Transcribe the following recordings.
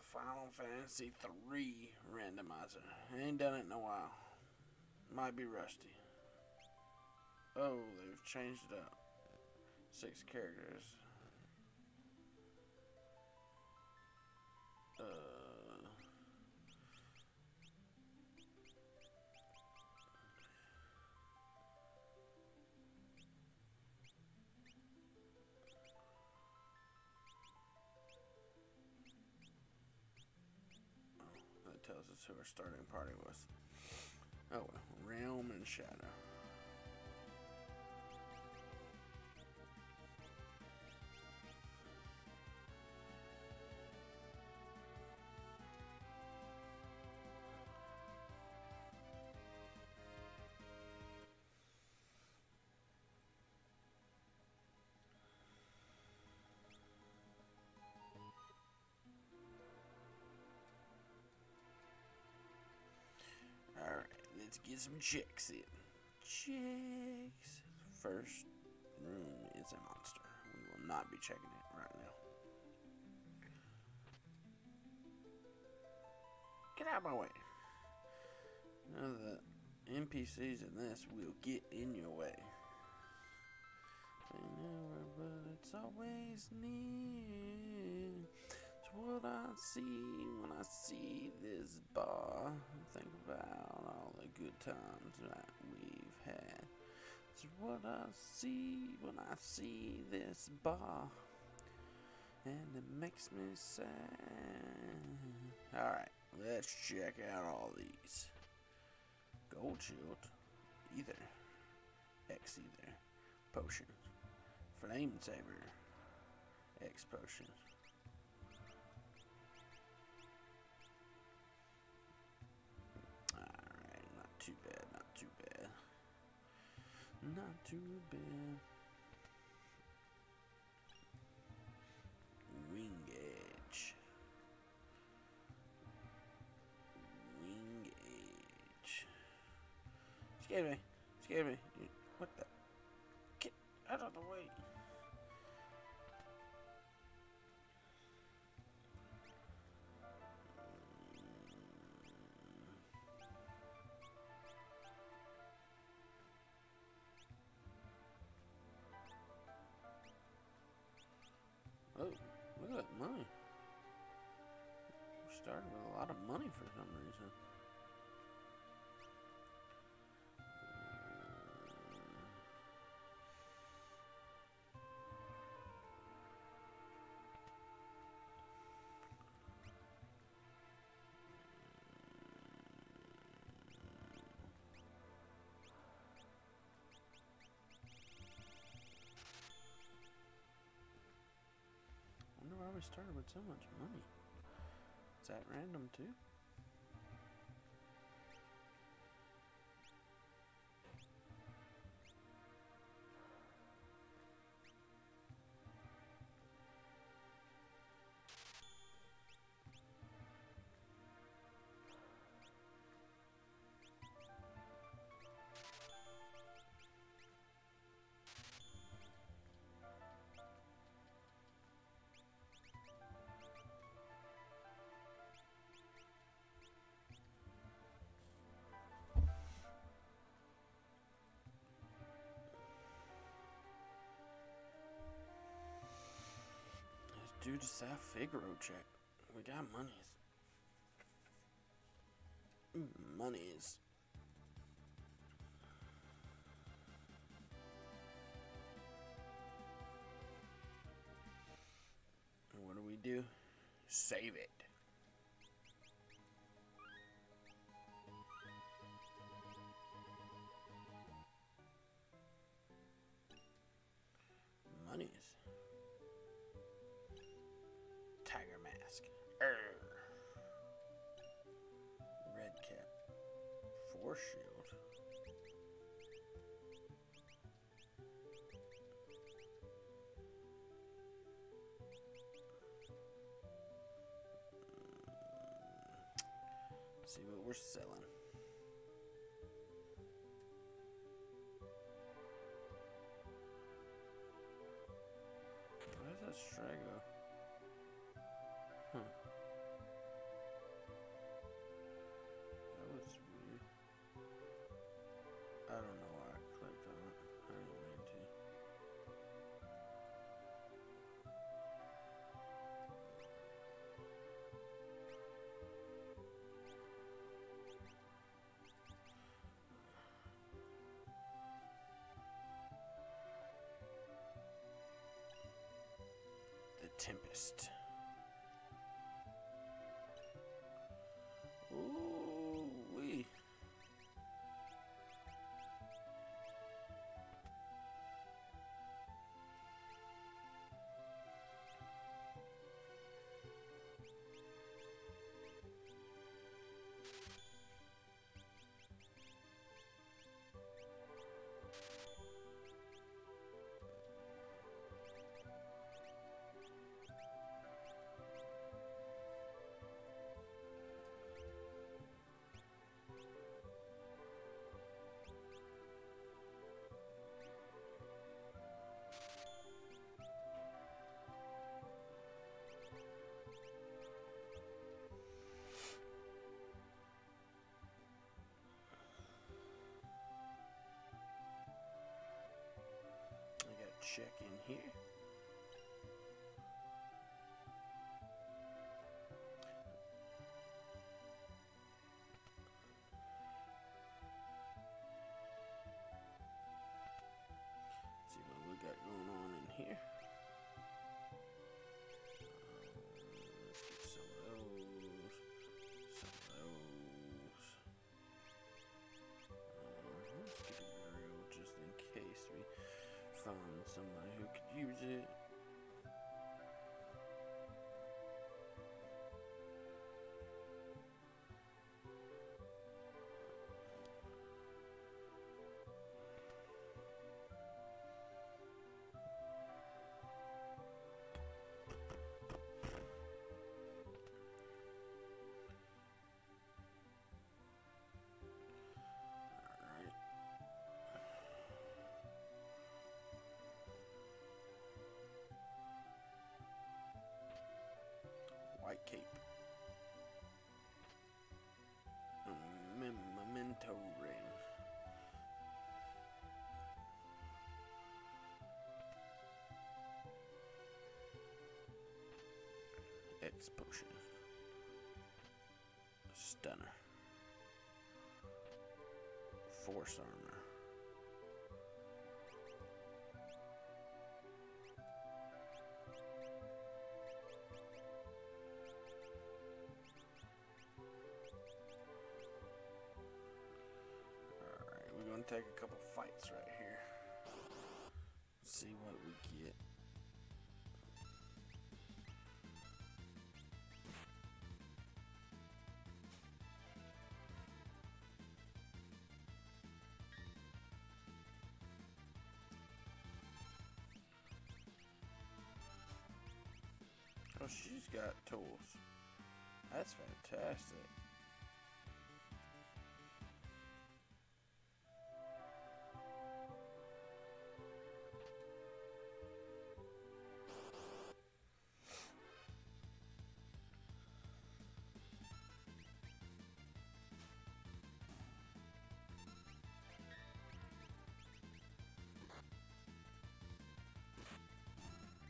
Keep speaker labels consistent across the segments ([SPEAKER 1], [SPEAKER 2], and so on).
[SPEAKER 1] Final Fantasy 3 randomizer. I ain't done it in a while. Might be rusty. Oh, they've changed it up. 6 characters. That tells us who our starting party was. Oh well, Realm and Shadow. Alright, let's get some checks in. Checks. First room is a monster. We will not be checking it right now. Get out of my way. None of the NPCs in this will get in your way. But it's always near. It's what I see when I see this bar. Think about all the good times that we've had. It's what I see when I see this bar. And it makes me sad. Alright, let's check out all these. Gold shield, ether, X ether, potion, flame saber, X potion. Alright, not too bad, not too bad. Not too bad. Ring edge. Ring edge. Scared me. Scared me. What the? Get out of the way. Oh, look at that money. We're starting with a lot of money for some reason. I wonder why we started with so much money. Is that random too? Let's do the South Figaro check. We got monies. Monies. And what do? Save it. Monies. Tiger mask. Red cap. Force shield. See what we're selling. Where's that Strago? Huh. Tempest. Ooh wee. Check in here. See what we got going on in here. Let's get some of those. Some of those. Let's get a grill just in case we find somebody who could use it. White cape. Memento ring. X potion. Stunner. Force armor. Take a couple fights right here. See what we get. Oh, she's got tools. That's fantastic.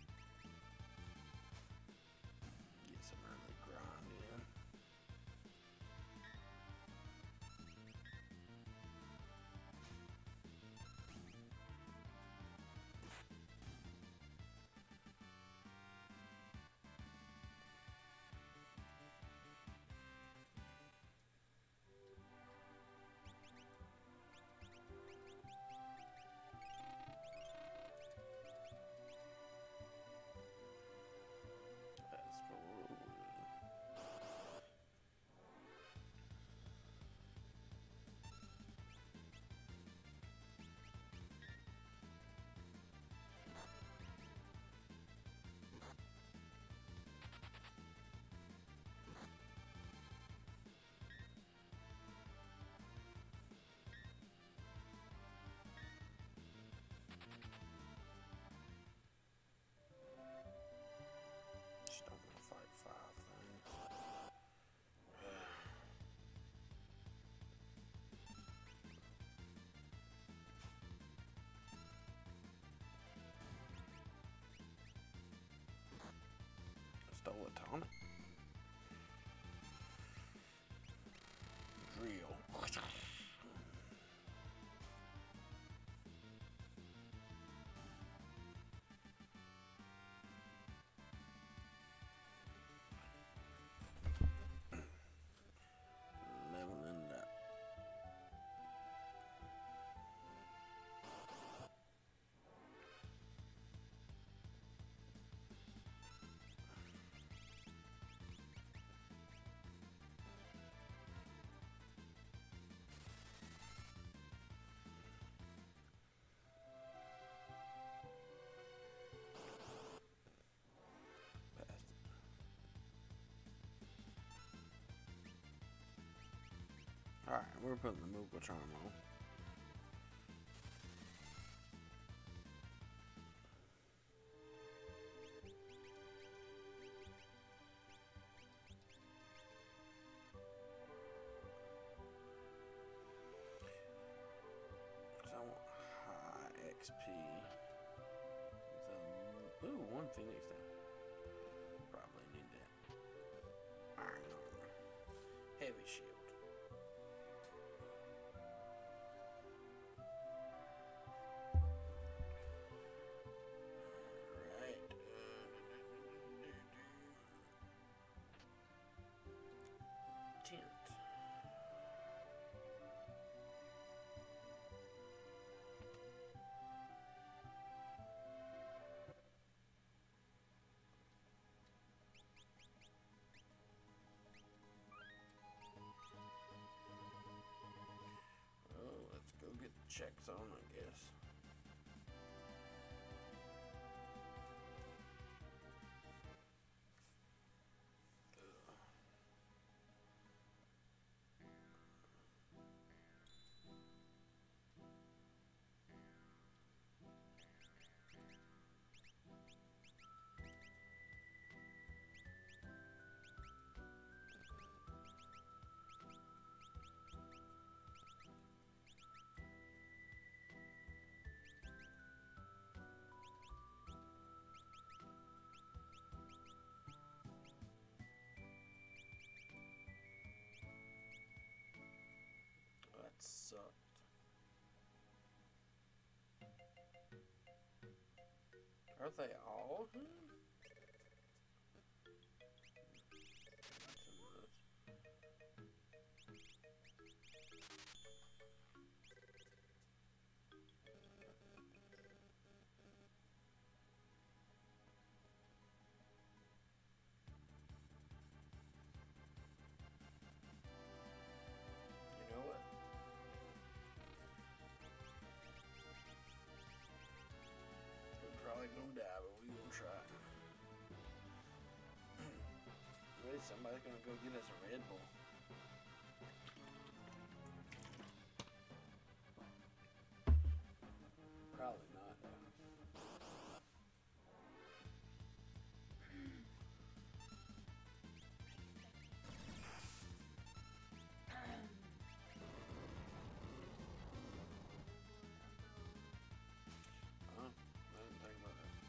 [SPEAKER 1] Get some early grind in. Alright, we're putting the movable charm on. So I want high XP. Ooh, one Phoenix down. Probably need that. Iron armor. Heavy shield. Alright. Tent. Oh, let's go get the checks on, I guess. That sucked. Are they all? You know what? We're probably gonna die, but we gonna try. Wait, somebody's gonna go get us a Red Bull. Probably not, though. Huh? I didn't think about that.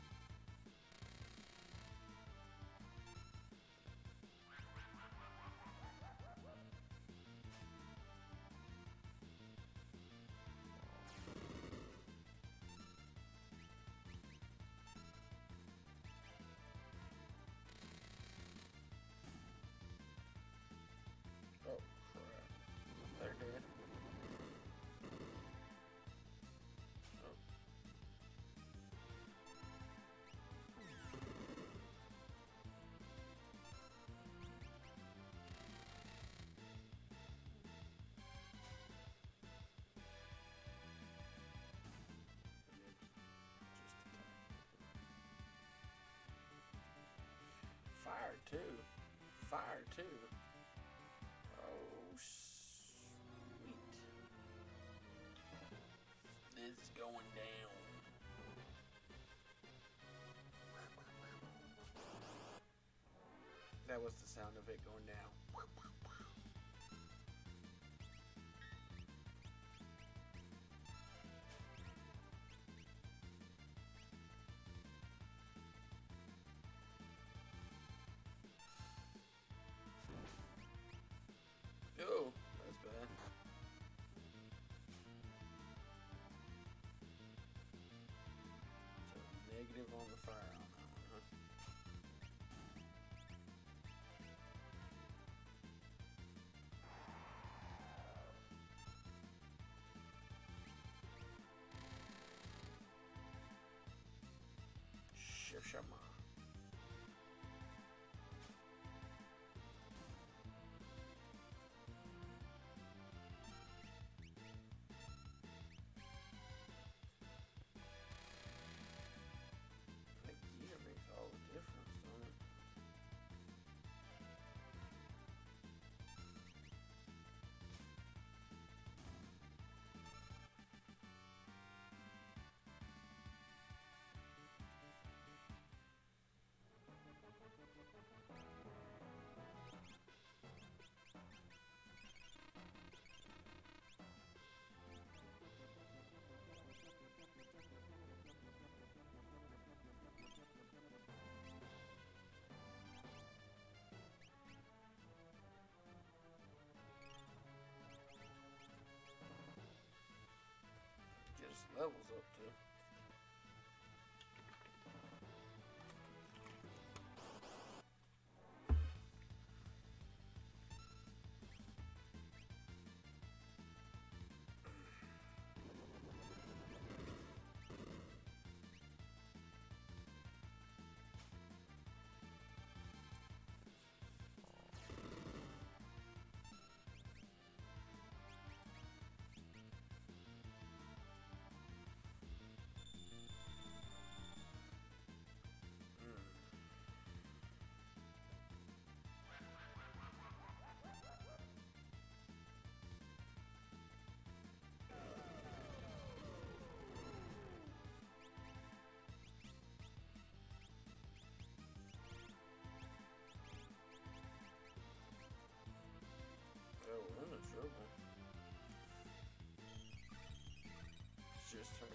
[SPEAKER 1] Oh, crap. They're dead. Oh. Fire too. Fire too. Oh, sweet. It's going down. That was the sound of it going down. Oh, that's bad. So negative on the fire on that one, huh? levels up to. Oh, we're in trouble. It's just her.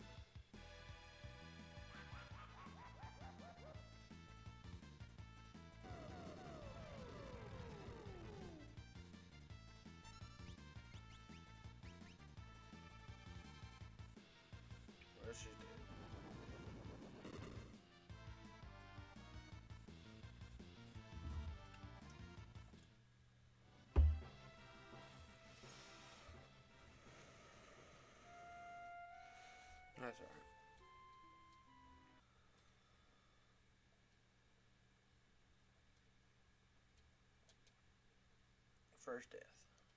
[SPEAKER 1] Well, she's dead. That's alright. First death.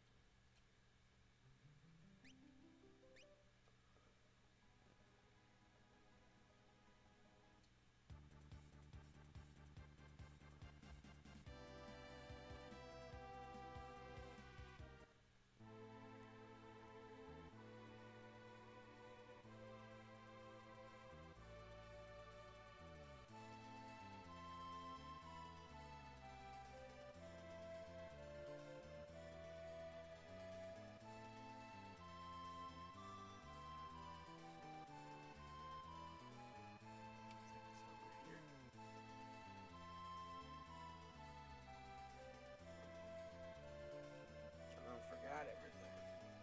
[SPEAKER 1] Forgot everything.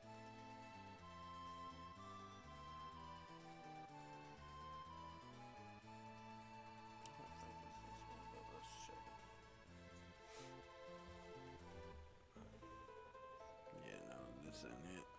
[SPEAKER 1] I don't think it's this one, but let's check it. Yeah, no, this ain't it.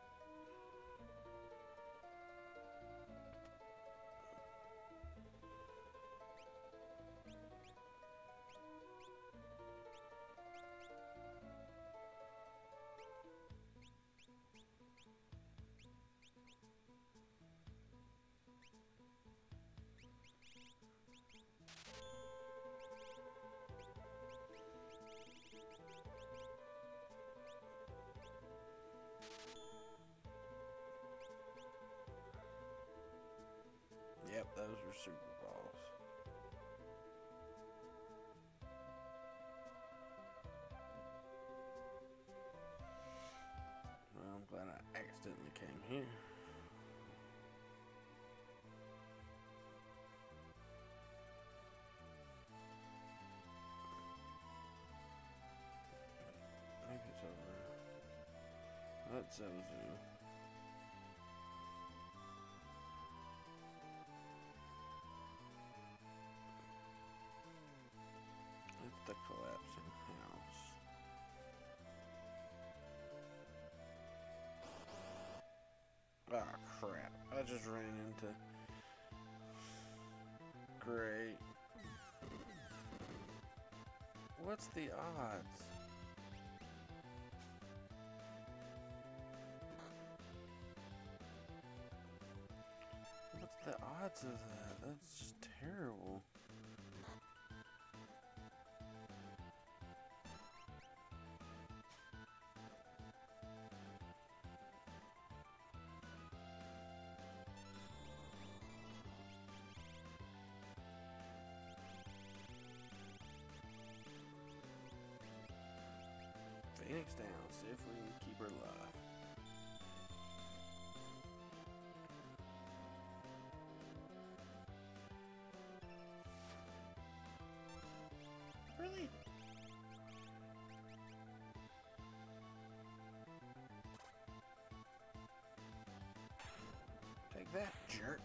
[SPEAKER 1] Yep, those were super balls. Well, I'm glad I accidentally came here. Maybe it's over there. That's Zozo. It's the collapsing house. Ah, crap. I just ran into... Great. What's the odds? What's the odds of that? That's just terrible. Phoenix down, see if we can keep her alive. Really? Take jerk.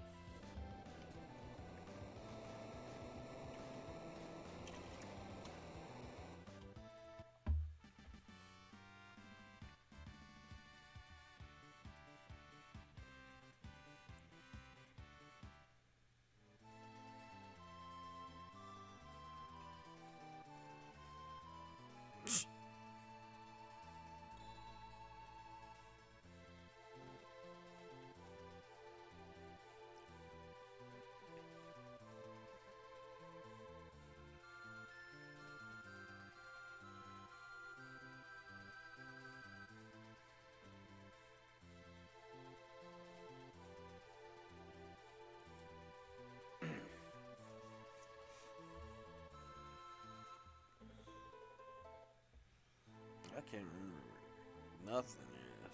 [SPEAKER 1] I can't remember nothing is.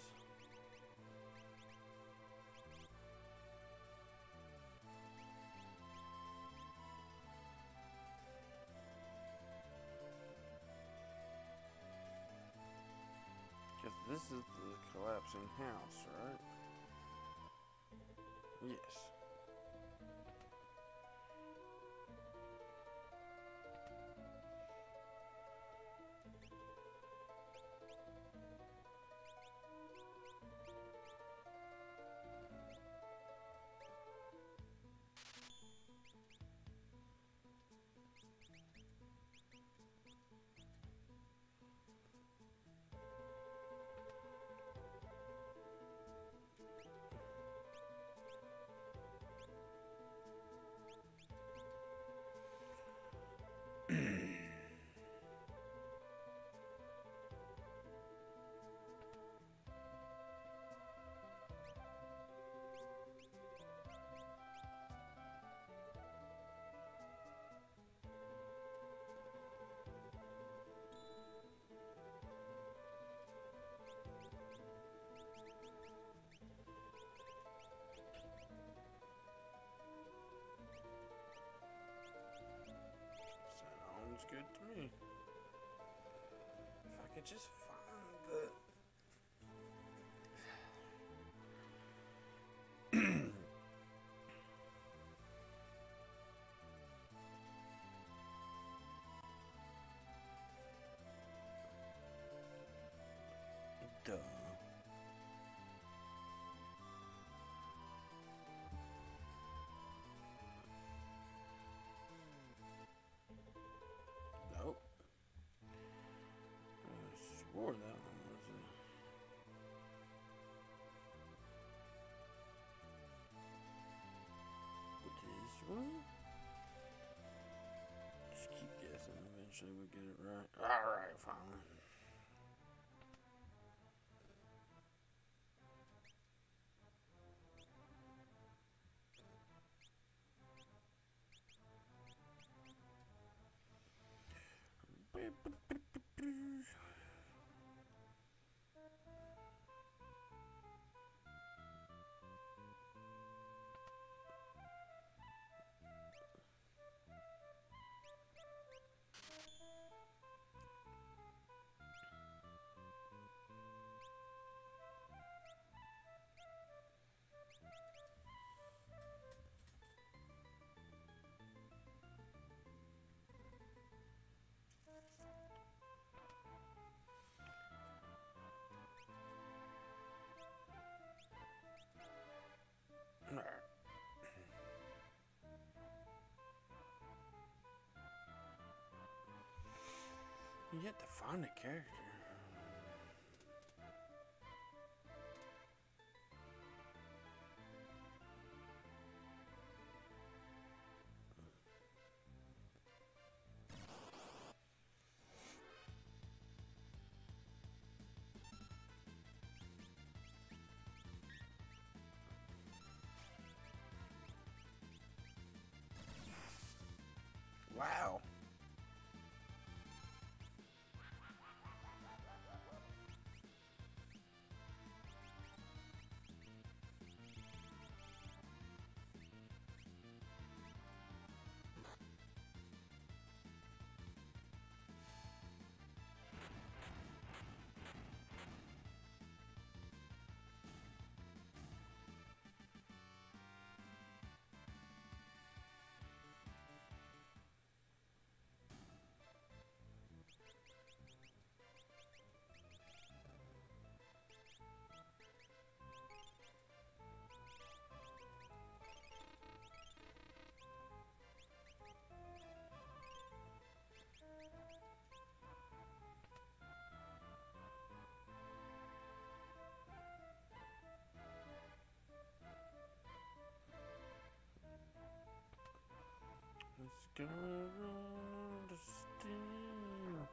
[SPEAKER 1] Because this is the collapsing house, right? Yes. Sounds good to me. If I could just find the... Duh. Nope. I swore that one was a... This one? Just keep guessing. Eventually we'll get it right. Alright, fine. You have to find a character. Wow. Gonna understand.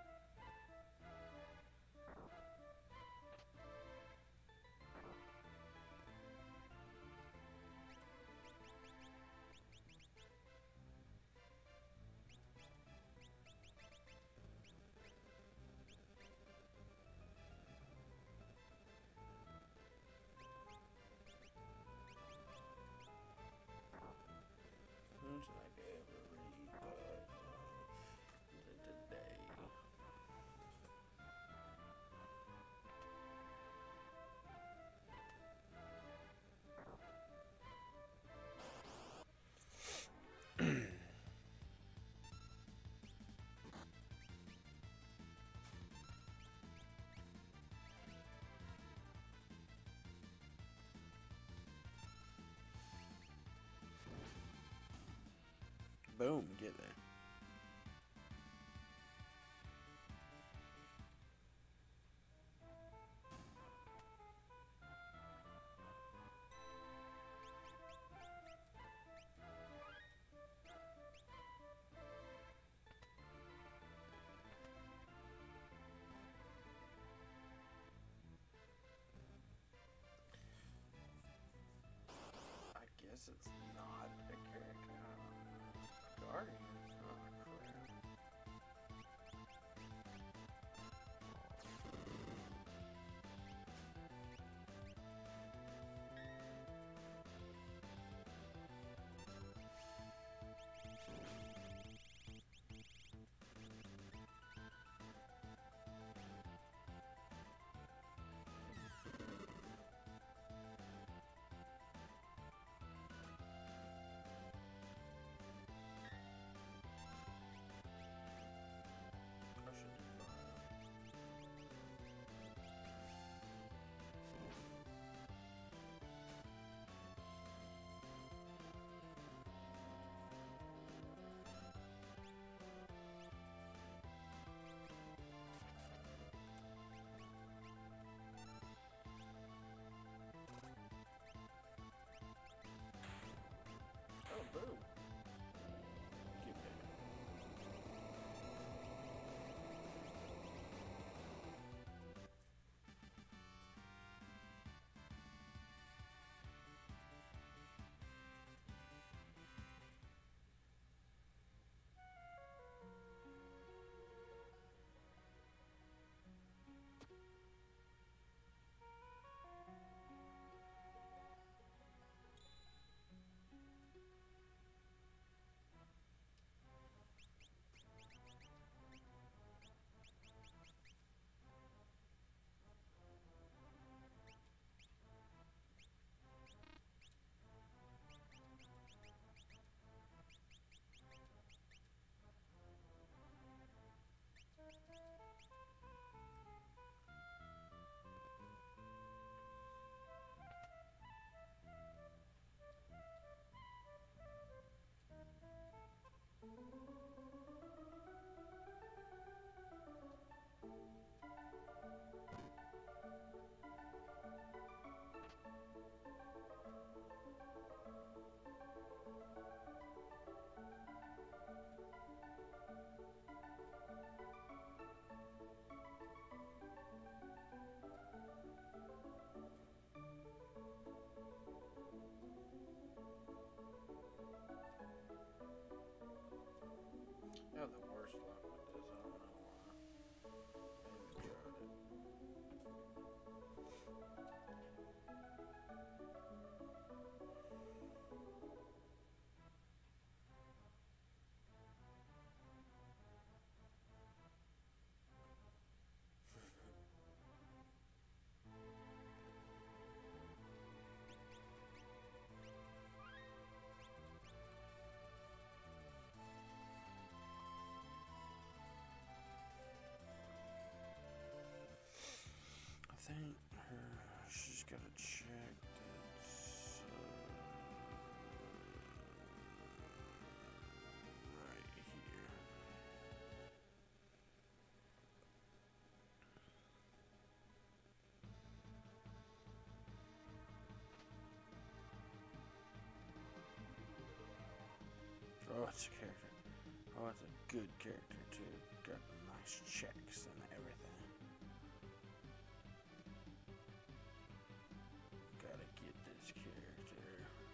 [SPEAKER 1] Who's like everybody today? Boom, get there. I guess it's not a character. Guardian. Oh, crap. I should do that. Oh, boom. Get there. I have the worst luck with this. I don't know why. I haven't tried it. it's a good character too. Got nice checks and everything. Gotta get this character.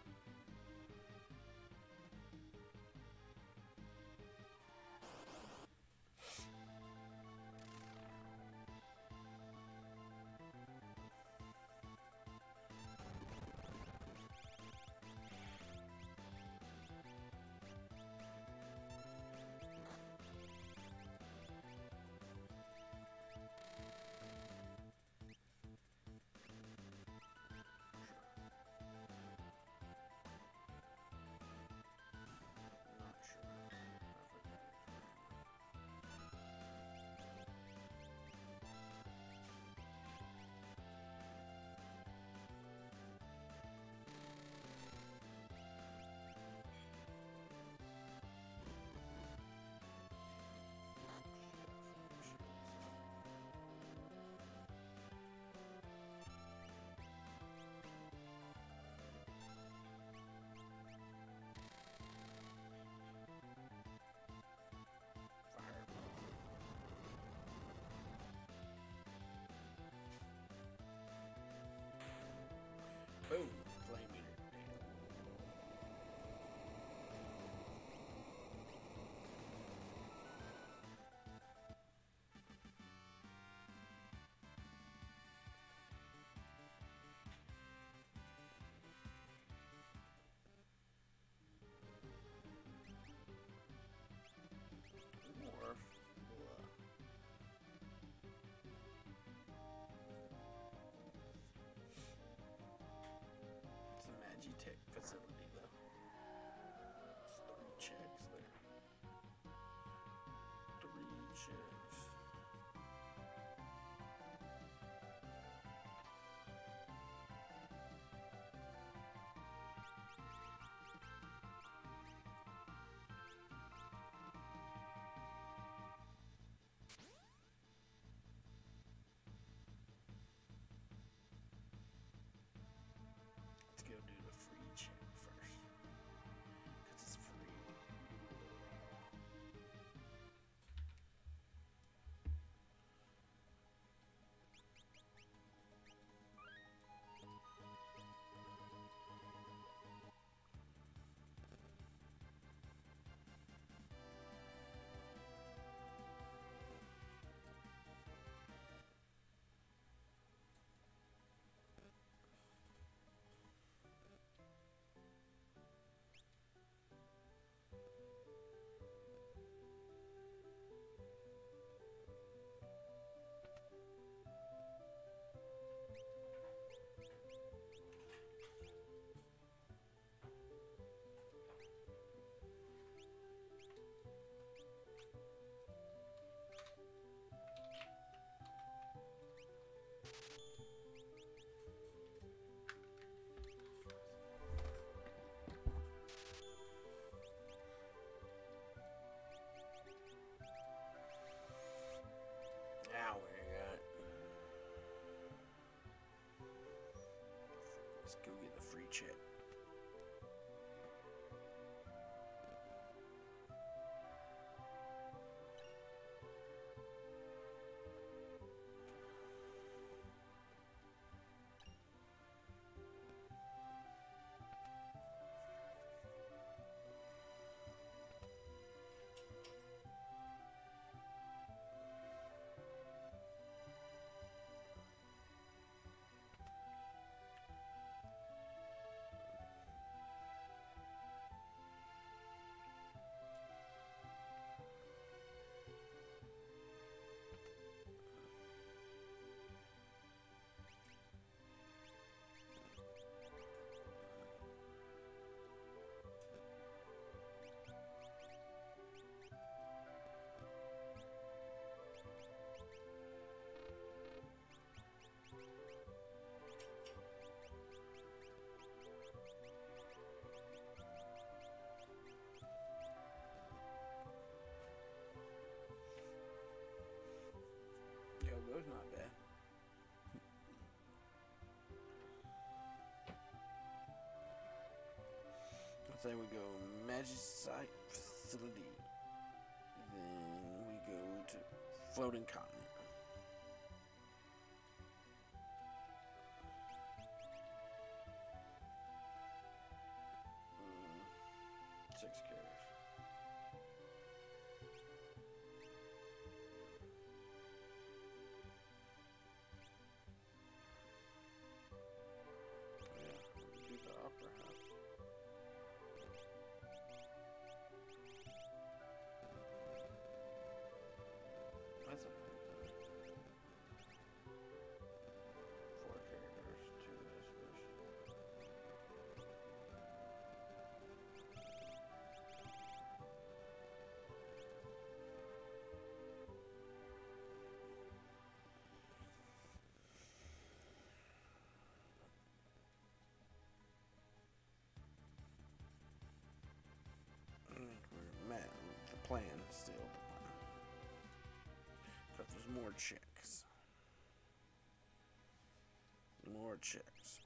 [SPEAKER 1] Boom! Flame eater. Morph. It's a Magitech facility though. It's 3 checks there. 3 checks. Let's go do the free check first. Because it's free. Now we got. Let's go get the free check. Yogo's not bad. Let's say we go Magicite Facility. floating continent. 6 characters. Yeah, do the opera house. That's a 4 characters, 2 this version. I think we're met the plan still. Because there's more checks. More checks.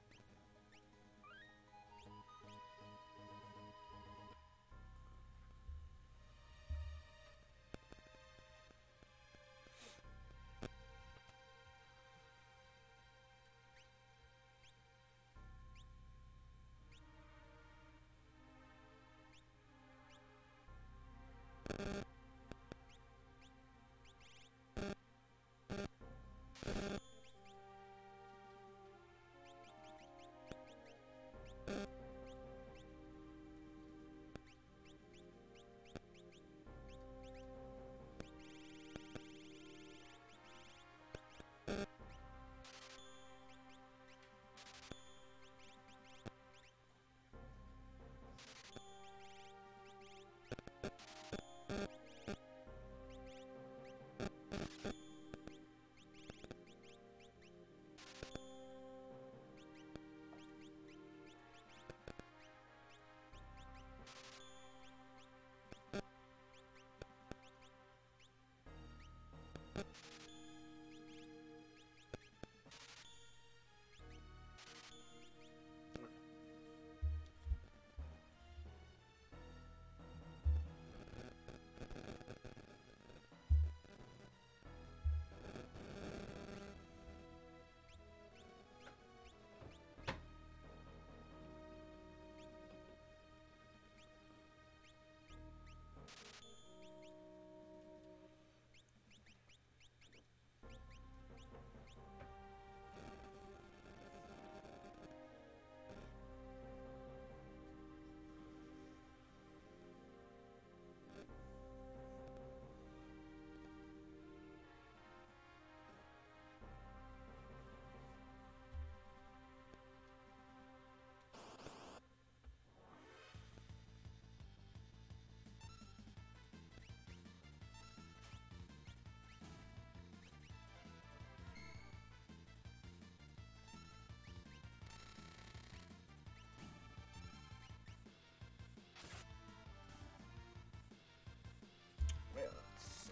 [SPEAKER 1] Well, it's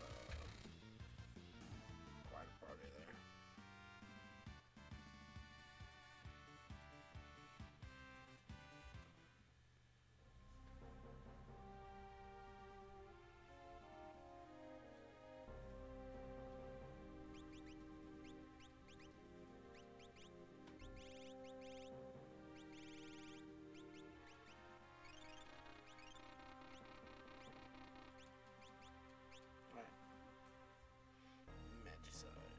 [SPEAKER 1] quite a party there. Magicide.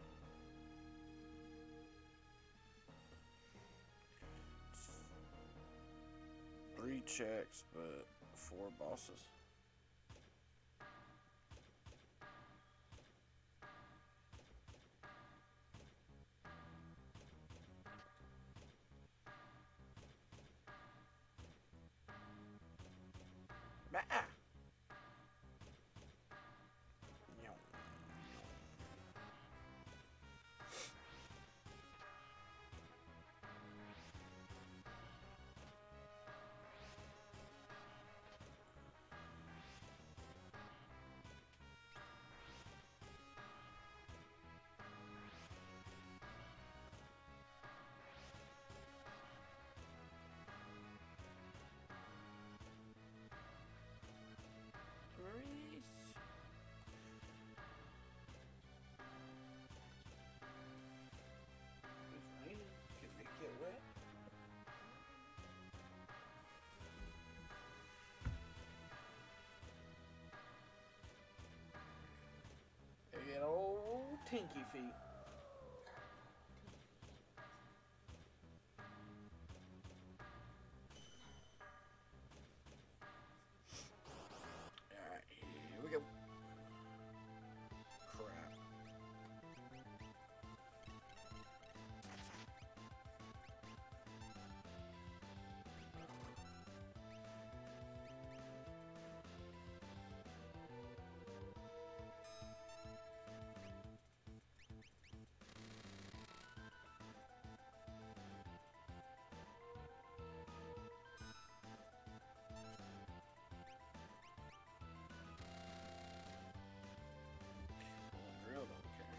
[SPEAKER 1] 3 checks, but 4 bosses. Bah! tinky feet. Alright, here we go. Crap. Drill don't care.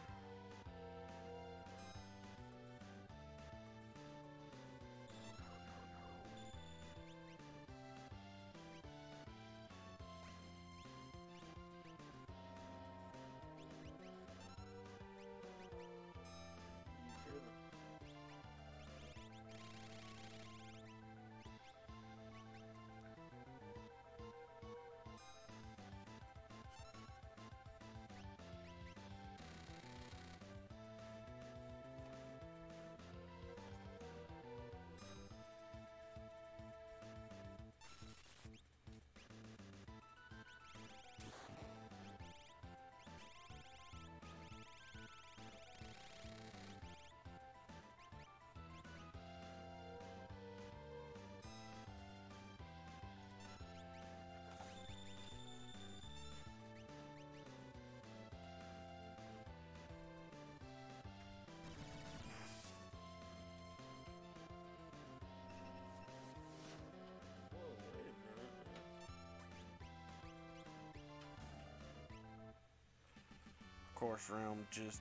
[SPEAKER 1] Course round just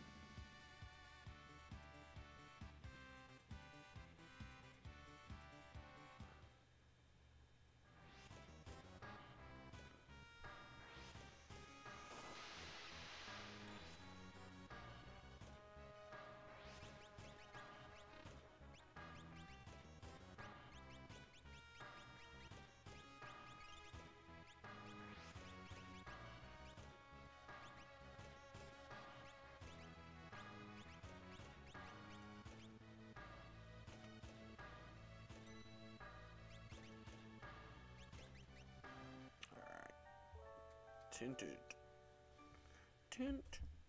[SPEAKER 1] tinted. Tint.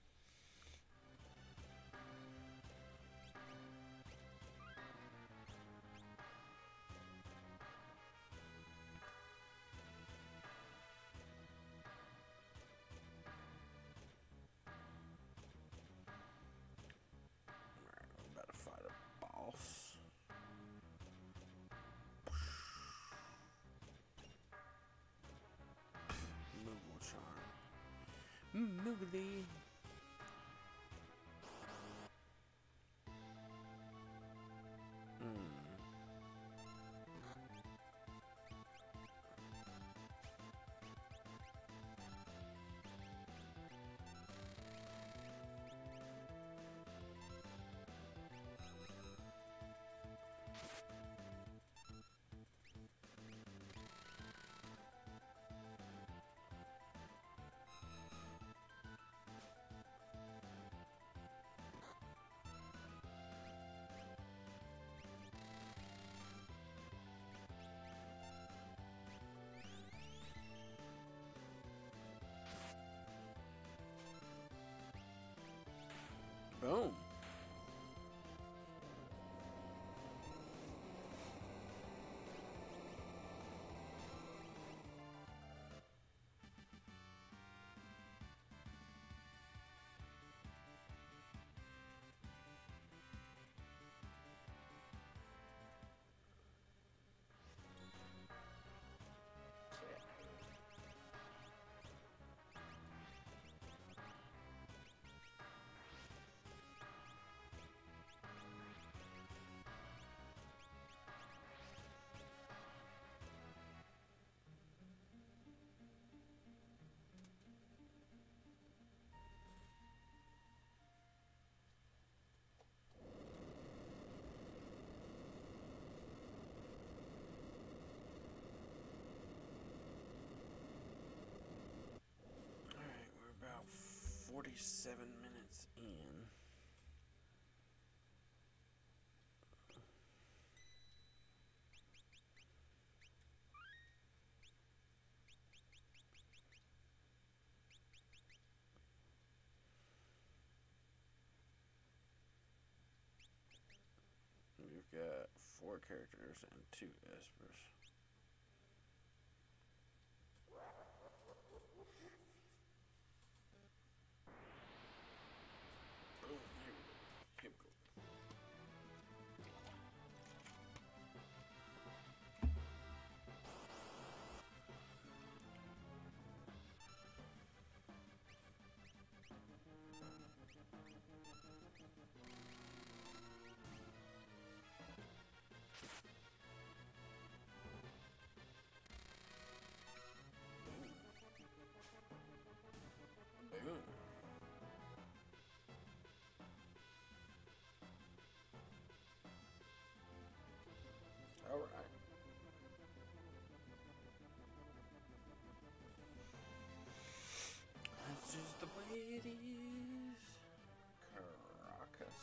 [SPEAKER 1] Alright, we're about to fight a boss. Moogle charm. Moogly. Boom. Alright, we're about 47 minutes it's in. You've got 4 characters and 2 espers. Boom, here we go. Here we go. Boom. Alright. That's just the way it is. Caracas.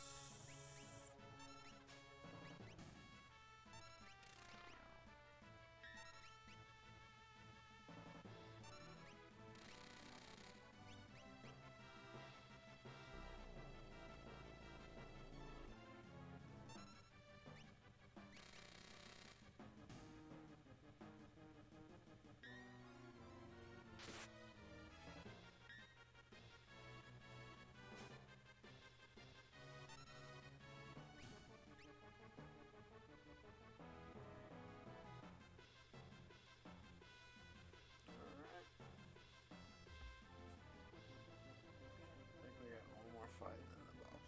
[SPEAKER 1] Fight than the boss.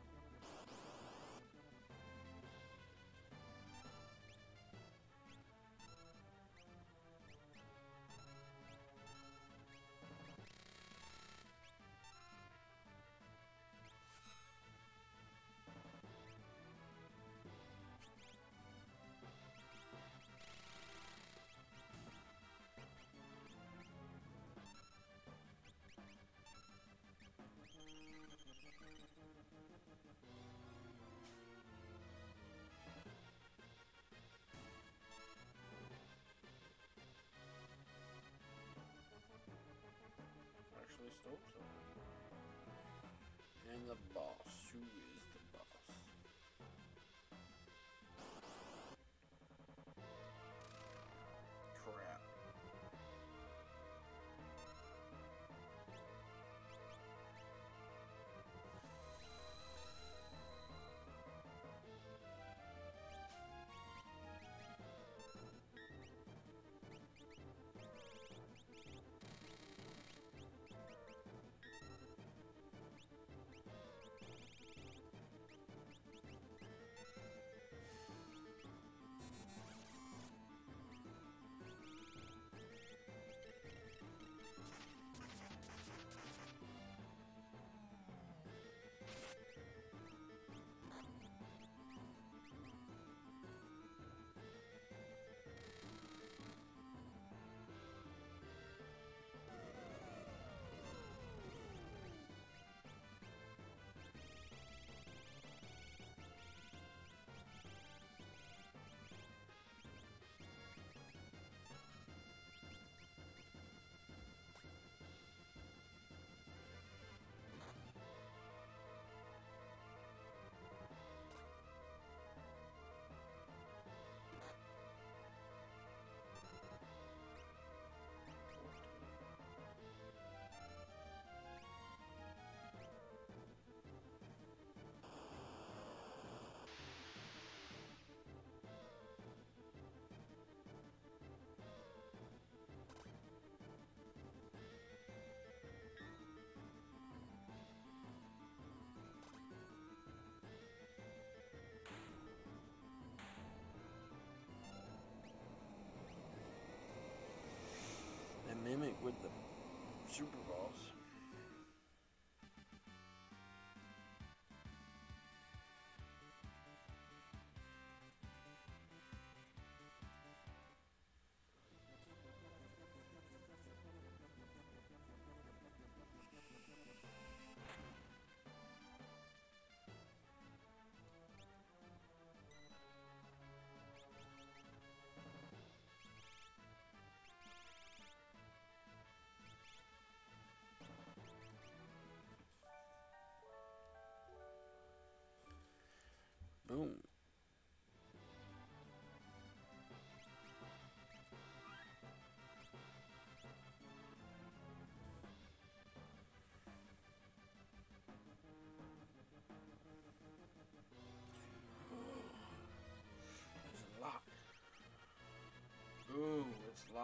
[SPEAKER 1] Actually stole something. And the boss. Who is the boss? Crap.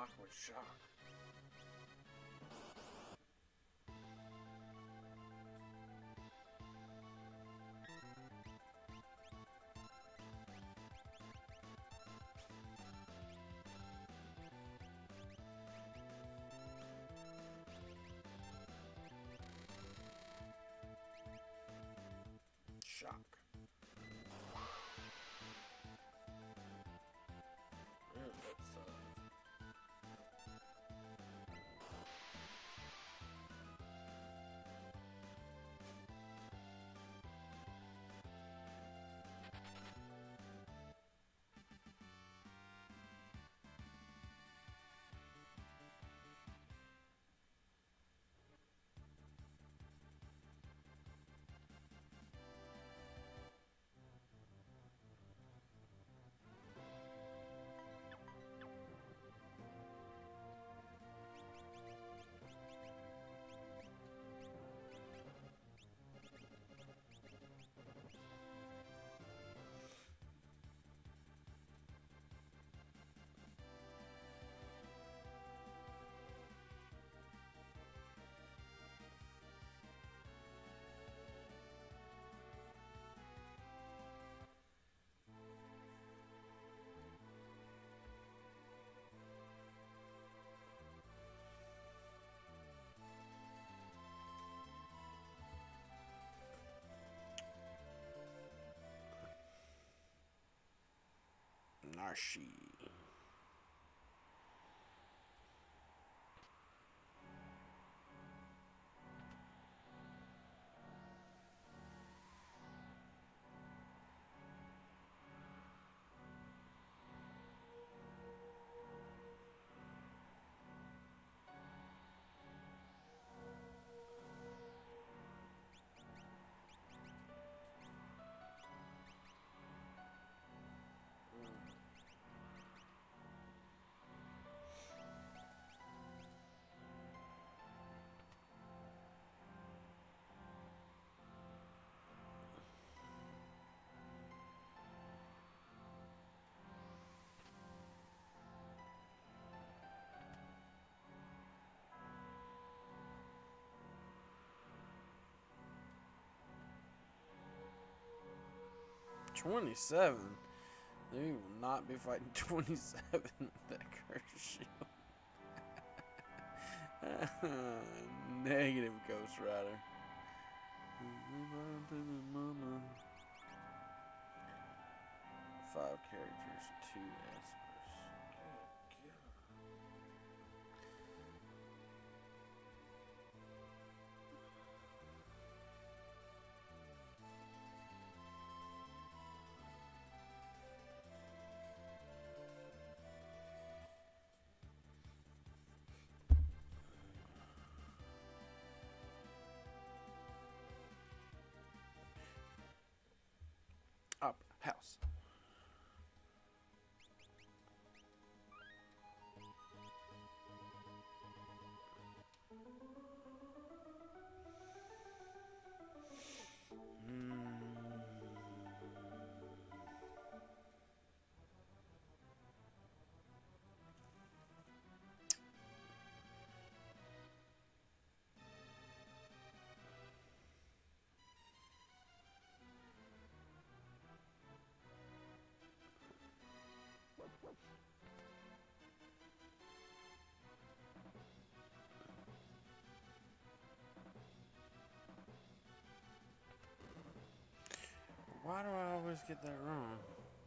[SPEAKER 1] block with shock. Shock. Nashi. $27. They will not be fighting 27 with that curse shield. Negative, Ghost Rider. Five characters, 2 espers. Good God. Up house. Why do I always get that wrong?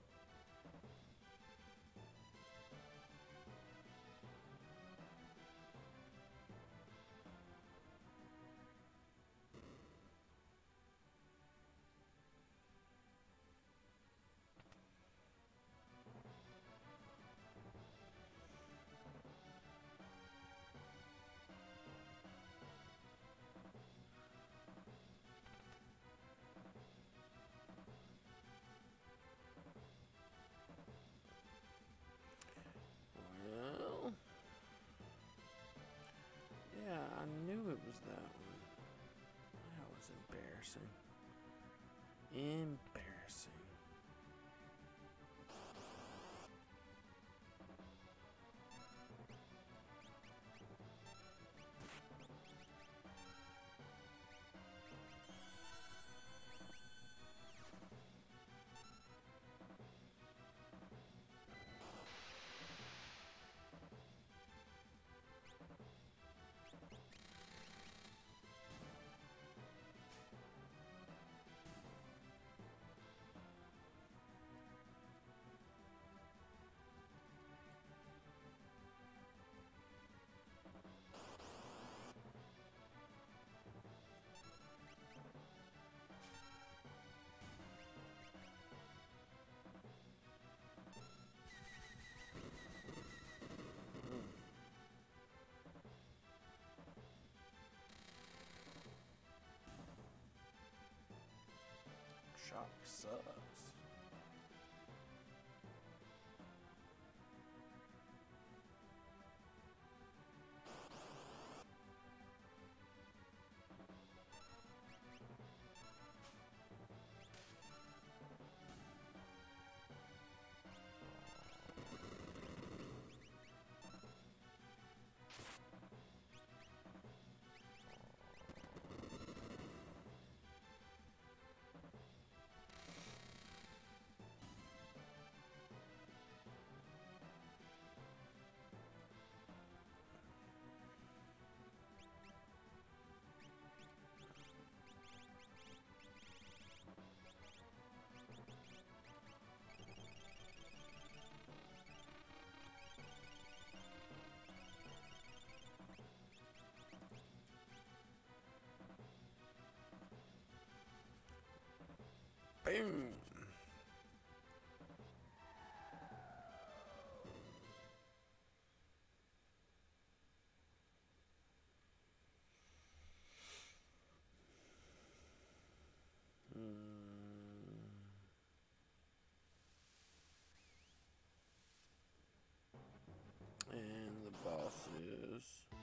[SPEAKER 1] Well, yeah, I knew it was that one. That was embarrassing. Embarrassing. Cock sucks. Boom. And the boss is...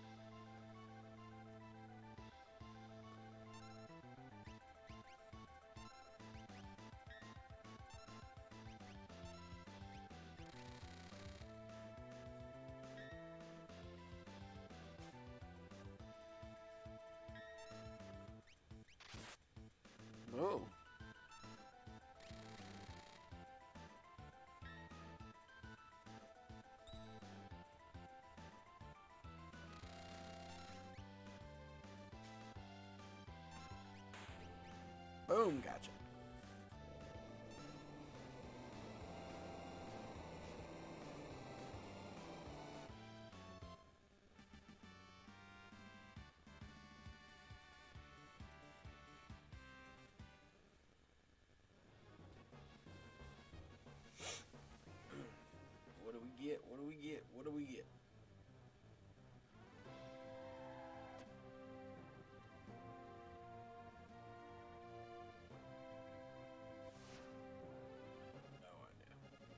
[SPEAKER 1] Oh. Boom, gotcha. What do we get? What do we get? What do we get? No idea.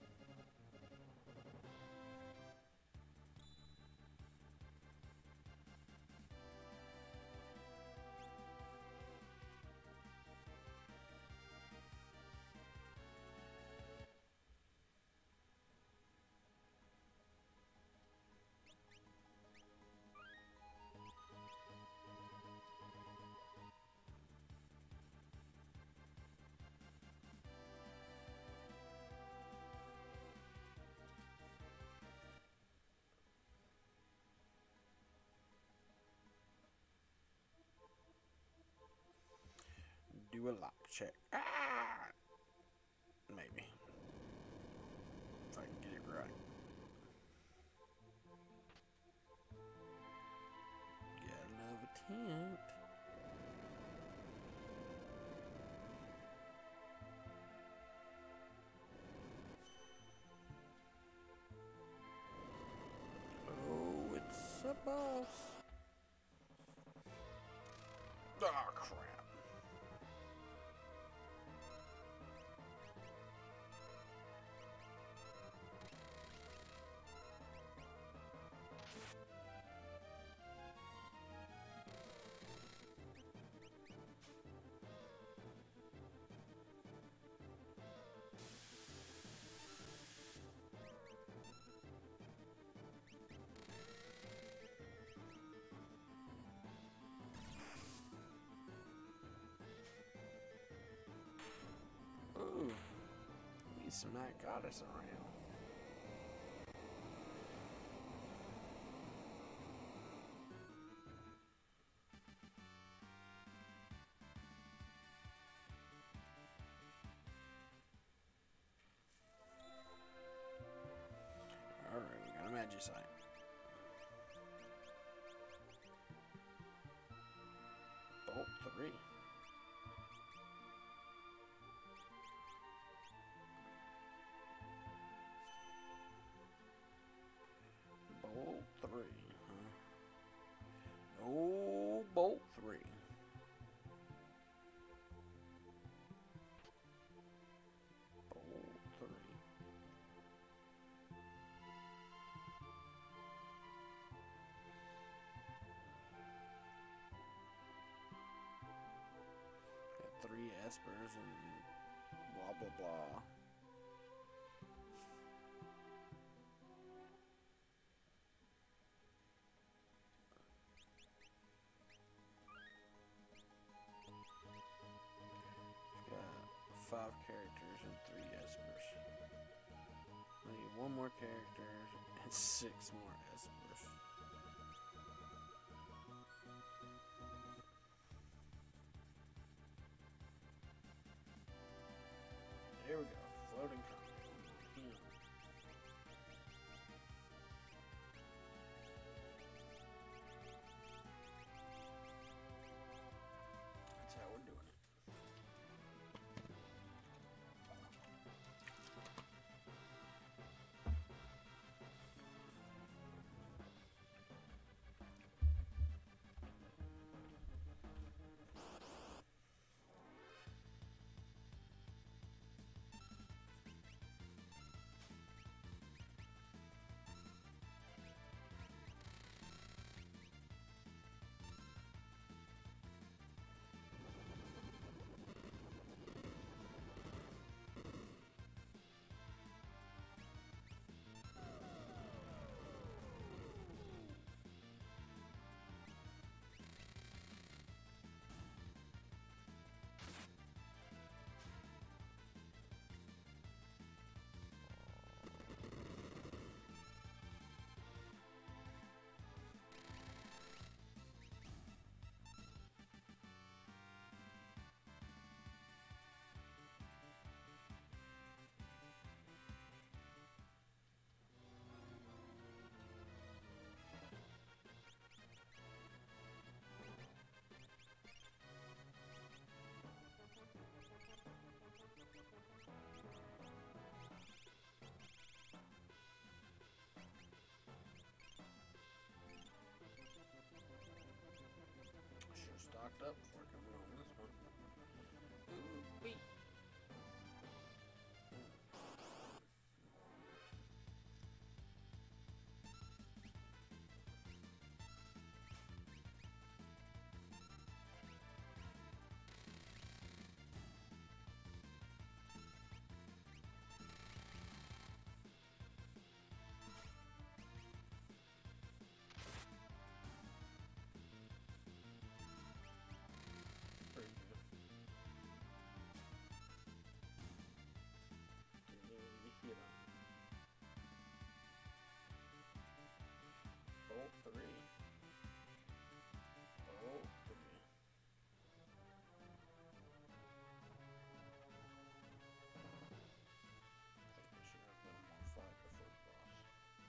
[SPEAKER 1] Do a lock check. Ah! Maybe. If I can get it right. Got another tent. Oh, it's a boss. Oh, crap. Ooh, need some night goddess around. Alright, we got a magicite. Bolt 3. Bolt 3, huh? Oh, Bolt 3. 3 espers and blah blah blah. We've got 5 characters and 3 espers. I need 1 more character and 6 more espers. There we go, floating comet. That's how we're doing it. Stocked up before coming on this one. Ooh, wait. Pretty good. Didn't even get hit on it. Bolt 3. Bolt 3. I think I should have done more fight before the boss.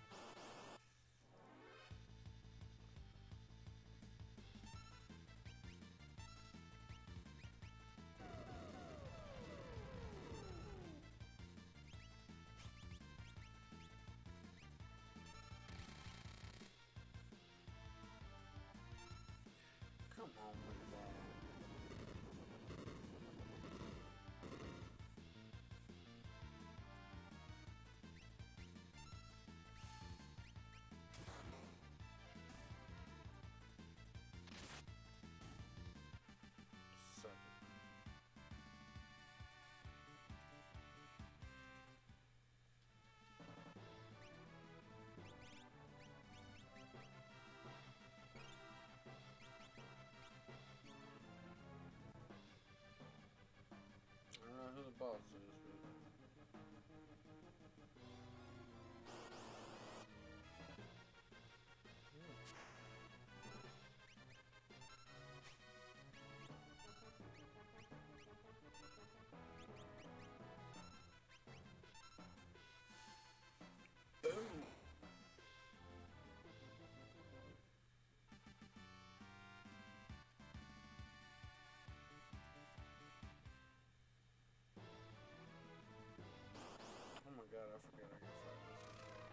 [SPEAKER 1] Come on with that. Suck it. I don't know who the boss is, but boom. Oh my god, I forgot I gotta fight this.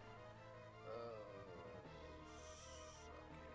[SPEAKER 1] Suck it.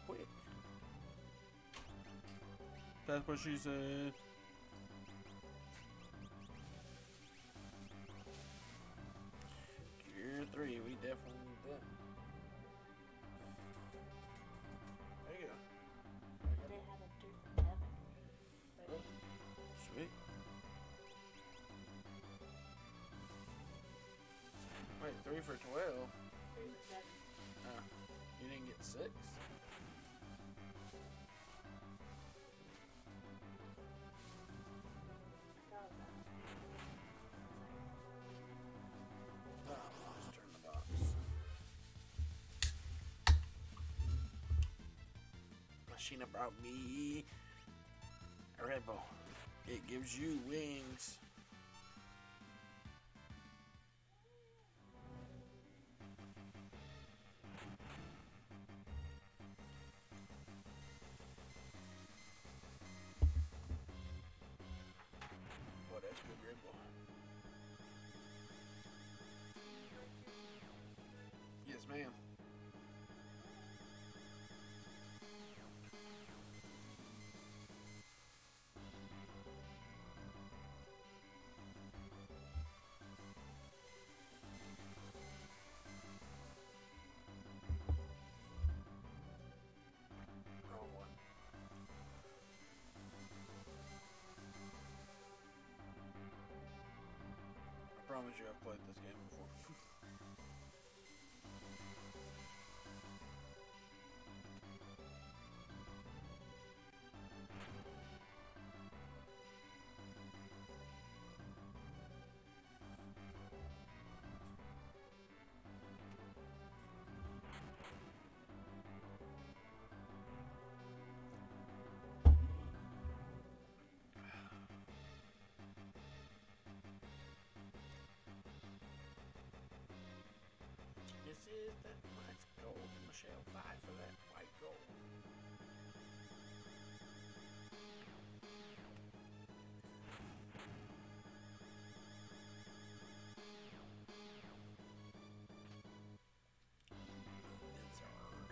[SPEAKER 1] quick. That's what she said. Gear 3, we definitely need that. There you go.
[SPEAKER 2] They had a different heaven. But
[SPEAKER 1] Sweet. Wait, 3 for 12?
[SPEAKER 2] 3 was 7.
[SPEAKER 1] You didn't get 6?
[SPEAKER 2] I thought that.
[SPEAKER 1] Let's turn the box. Machina brought me a Red Bull. It gives you wings. Oh, that's good Red Bull. Yes, ma'am. Wrong one. I promise you I've played this game before. This is that white gold. Michelle, fight for that white gold. It's hard.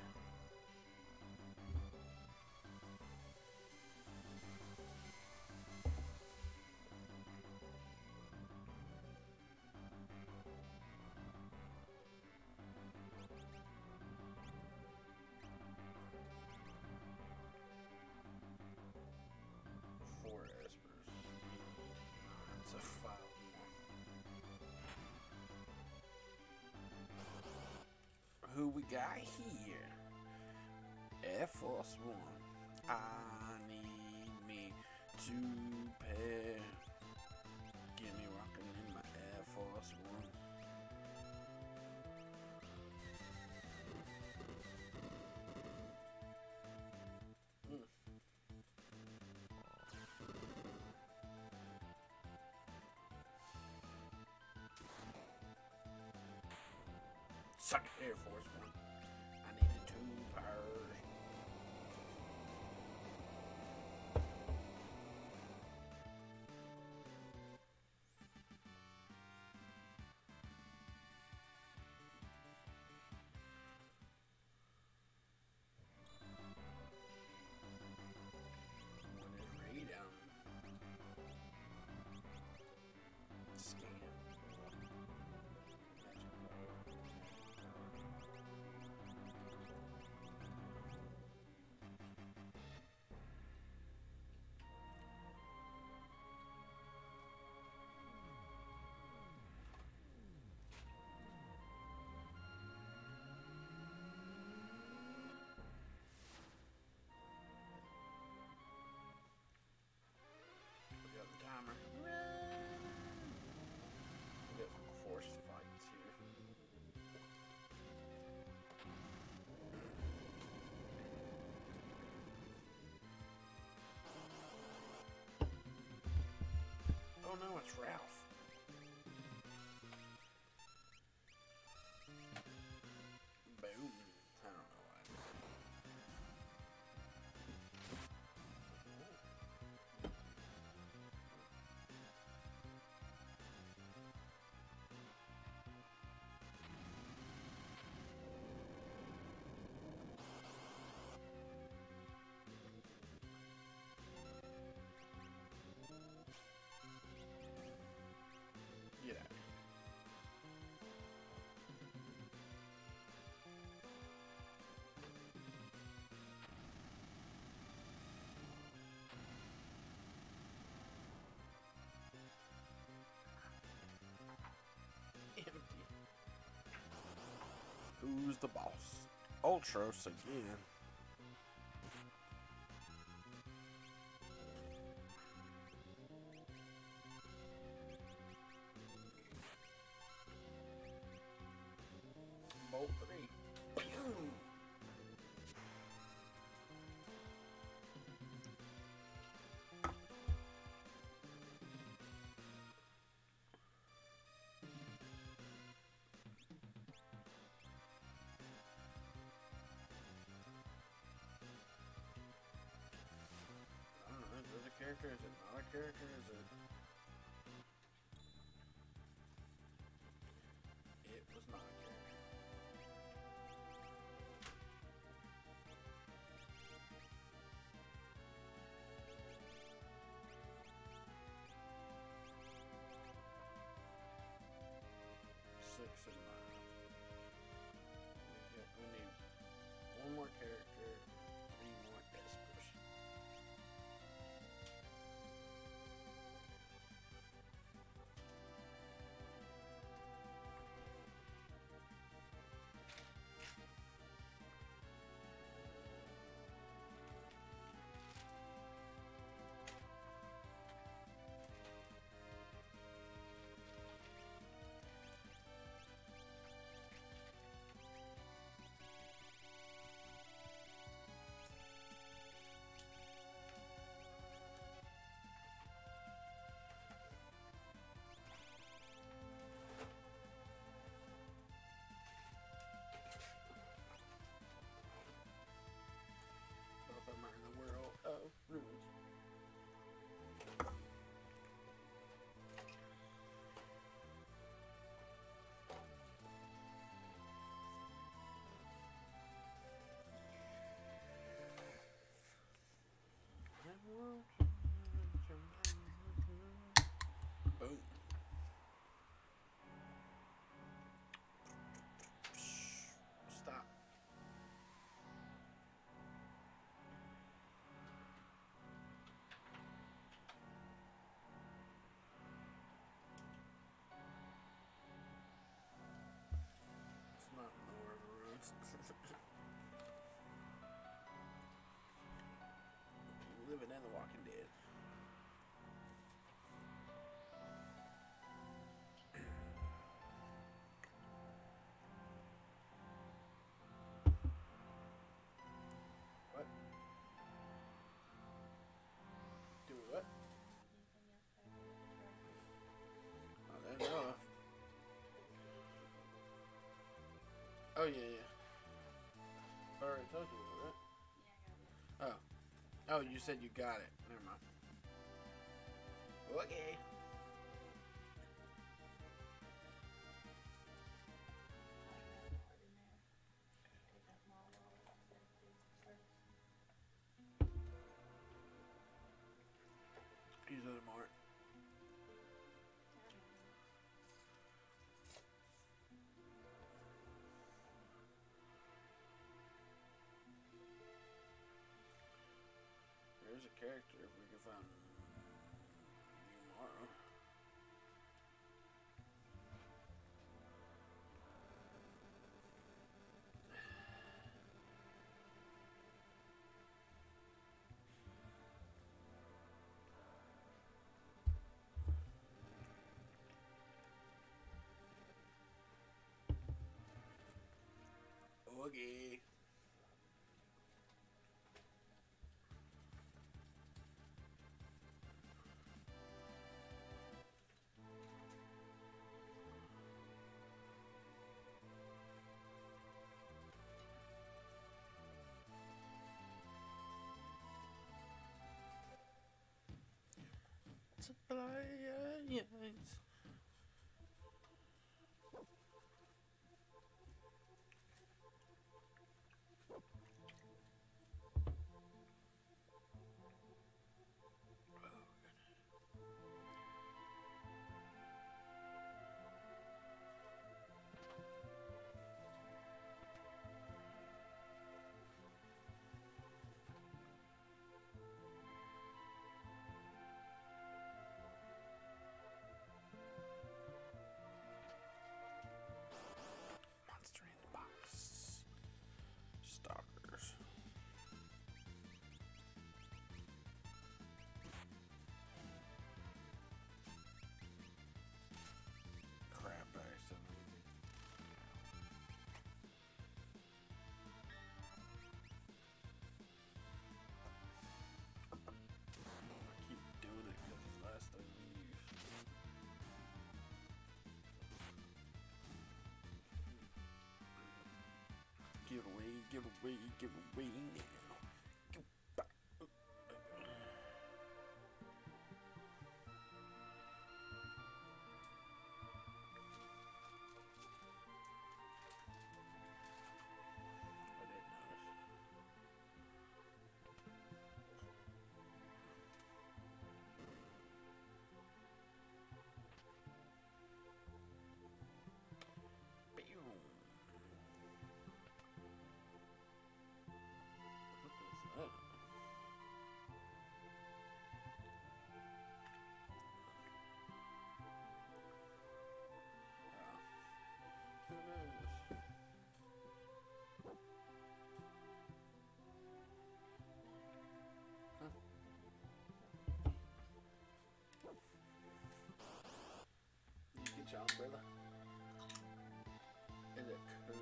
[SPEAKER 1] Four espers. It's a 5 more. Who we got here? Air Force One. I need me to pair. Get me rocking in my Air Force One. Suck it, Air Force One. I needed 2 powers. What is radon? Scan. Magic power. We got the timer. Run! We got some force fights here. Oh no, it's Ralph. Boom. I don't know why. Who's the boss? Ultros again. Bolt 3. I don't know, is it a character? Is it not a character? Is it... It was not a character. Six and 9. Yep, we need one more character, 3 more espers. Both of them are in the world of ruins. Boom. Stop. It's not in the world of ruins. Living in the Walking Dead. What? Do what? Oh, there you go. Oh, yeah, yeah. I already told you that, right? Oh. Oh, you said you got it. Never mind. Okay. Use it tomorrow. There's a character if we can find tomorrow. Okay. Yes. get away now. Get back. I didn't notice. Boom. What is that? Who knows? Huh? You get your umbrella. Is it cool?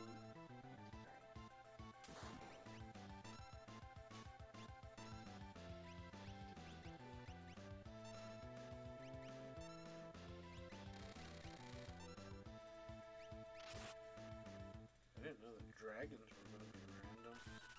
[SPEAKER 1] I didn't know that dragons were going to be random.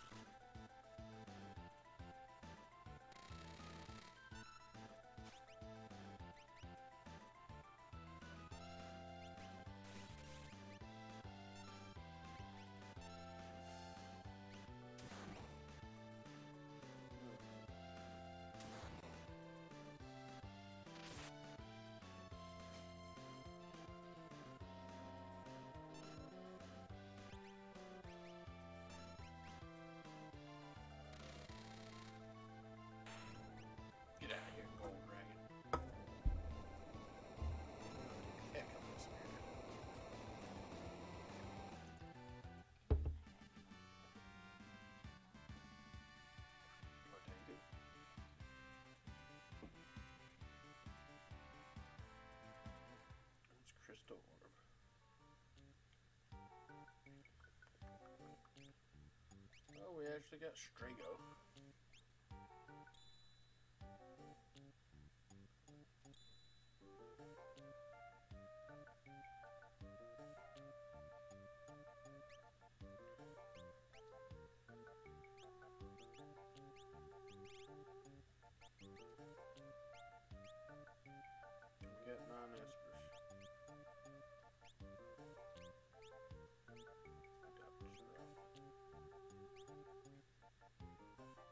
[SPEAKER 1] Get out of here, gold dragon. Heck of a spirit. I'll take it. It's crystal orb. Oh, we actually got Strago. We got 9 espers. That's rough.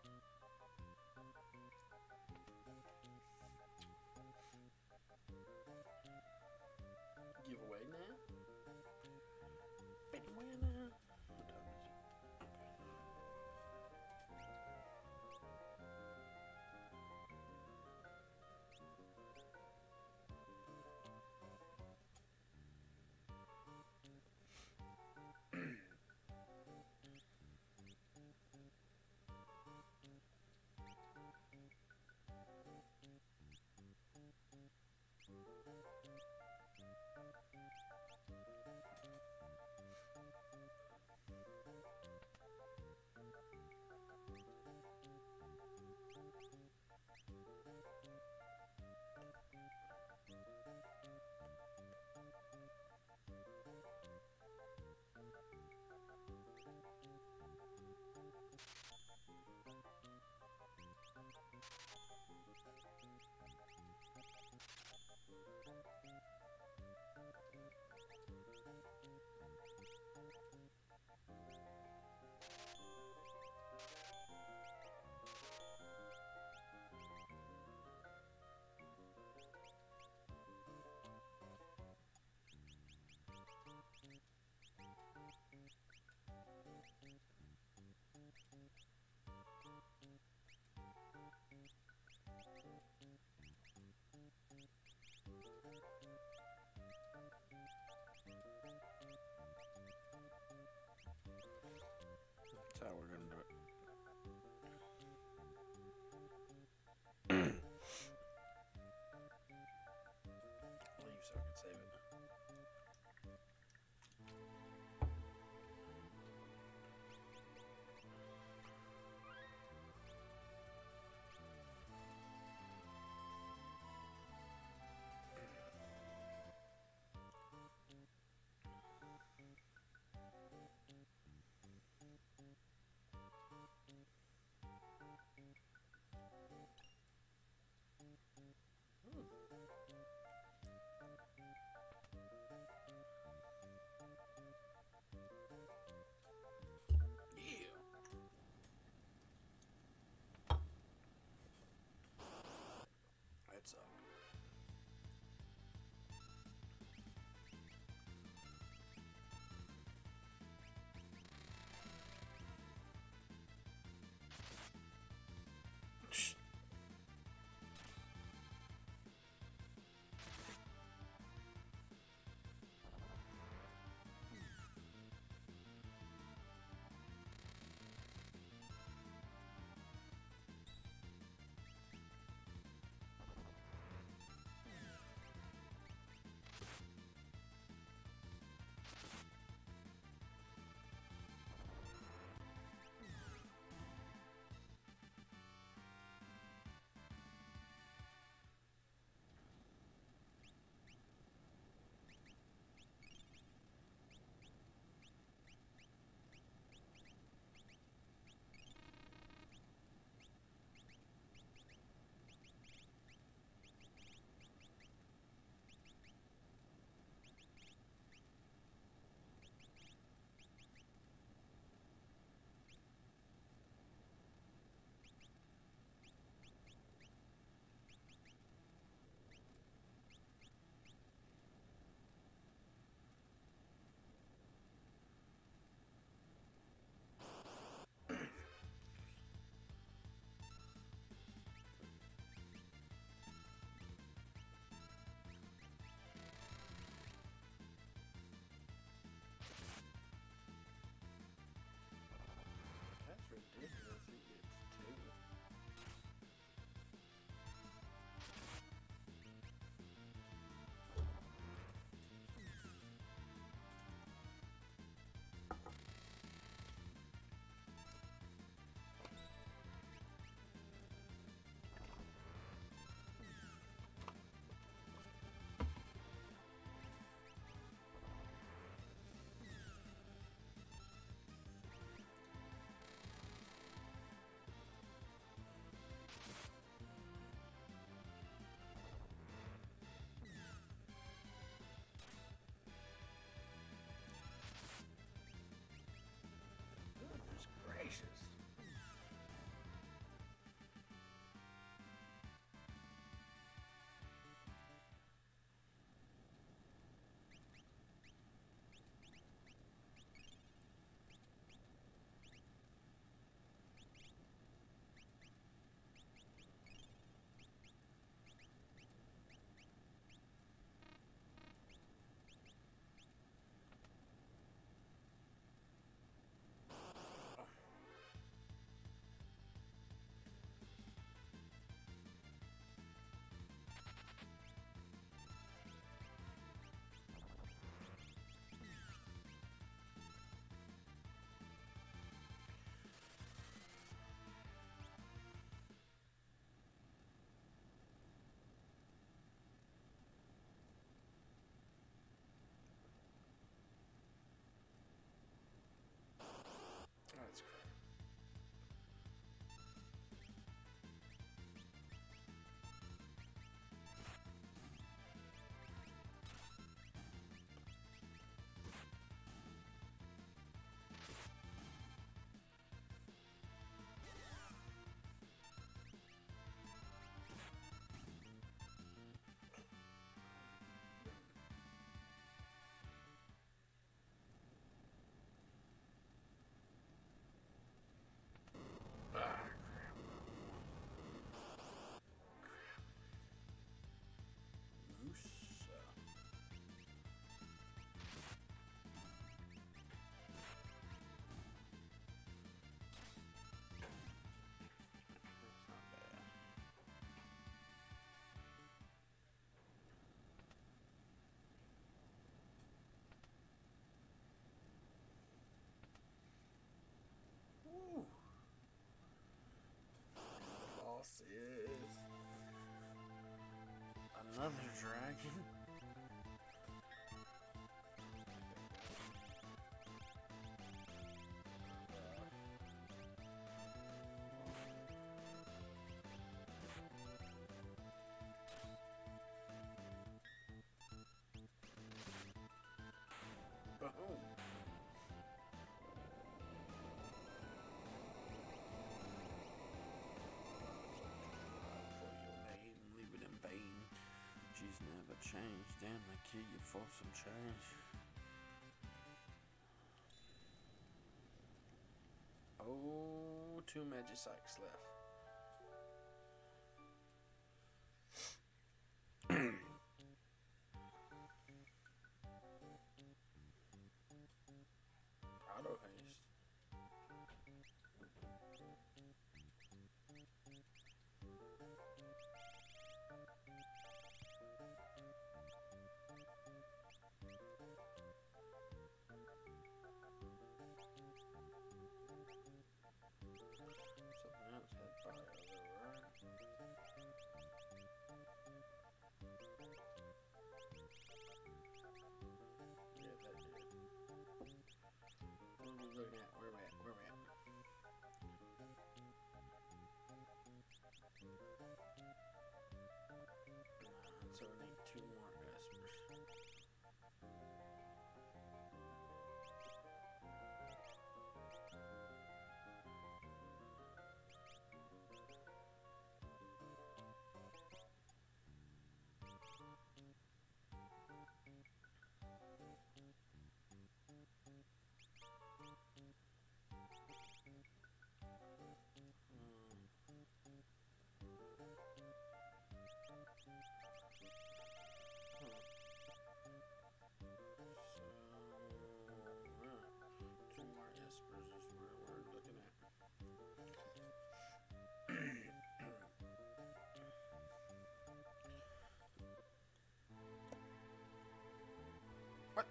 [SPEAKER 1] change. Damn, they kill you for some change. Oh, 2 Magicycles left. Auto haste. Something else had fire though, right? Yeah, that did. What are we looking at? Where we at? Where we at? So we need 2 more espers. So, 2 more espers is where we're looking at. What?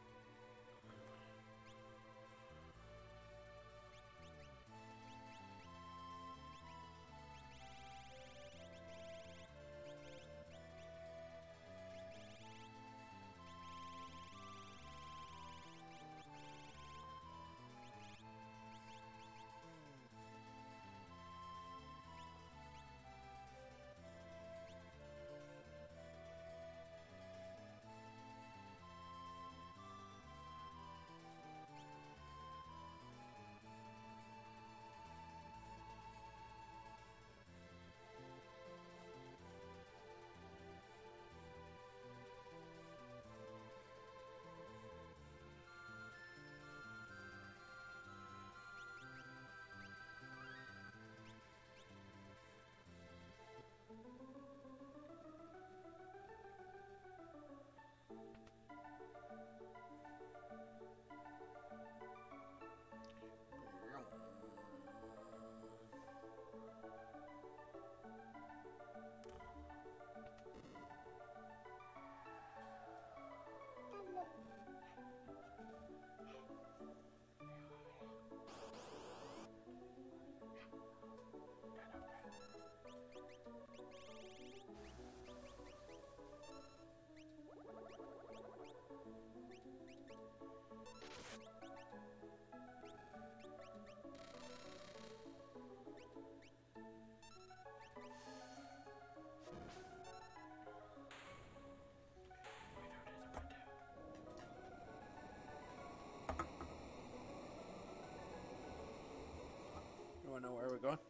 [SPEAKER 1] You wanna know where we're going?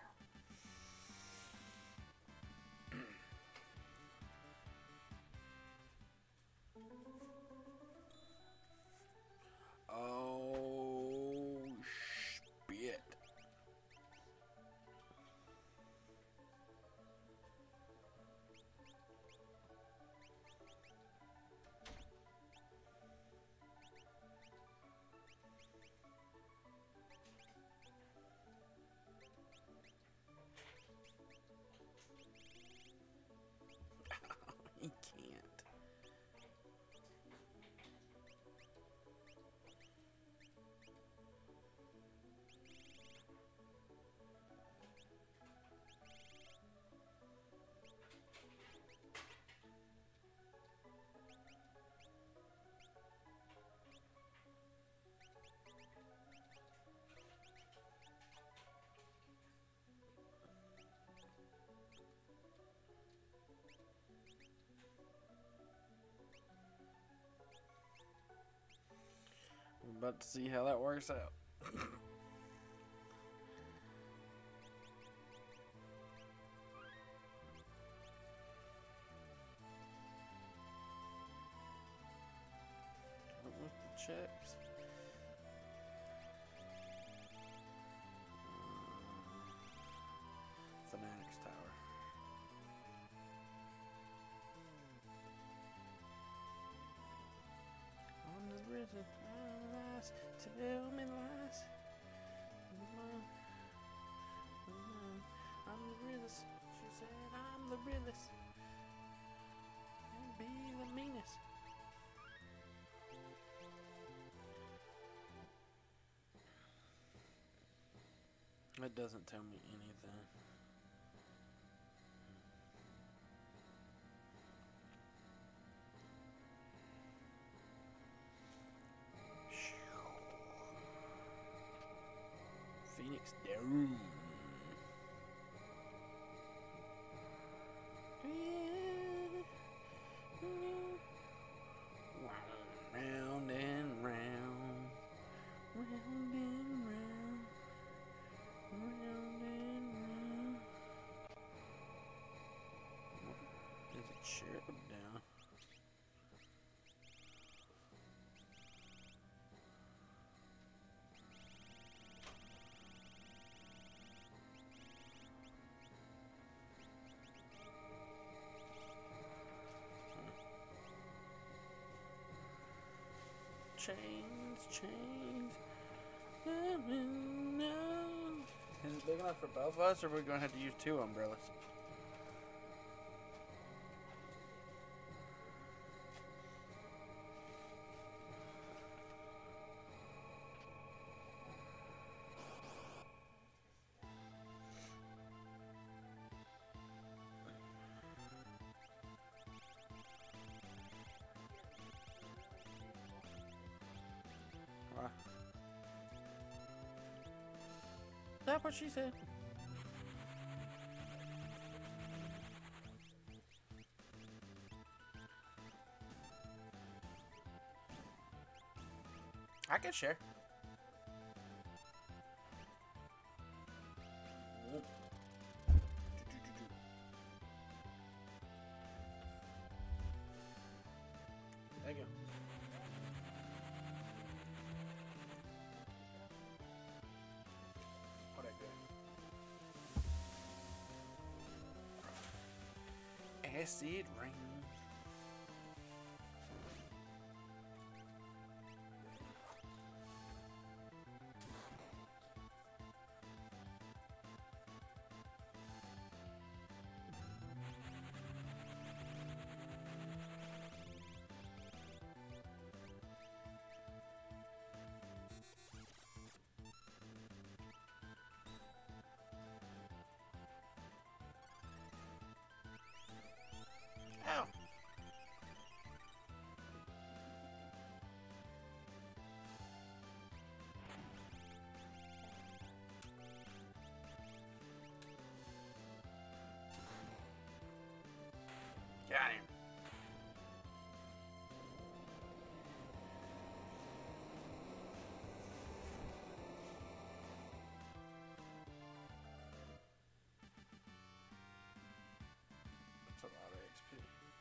[SPEAKER 1] Oh, shit. He can't. We're about to see how that works out. It doesn't tell me anything. Phoenix down. Round and round, round and round, round and round. Is it sheriff down? Chains, chains. No. Is it big enough for both of us, or are we going to have to use 2 umbrellas? Why? Is that what she said? I can share. Thank you. What I do? Acid rain. Ow. Got him. That's a lot of XP.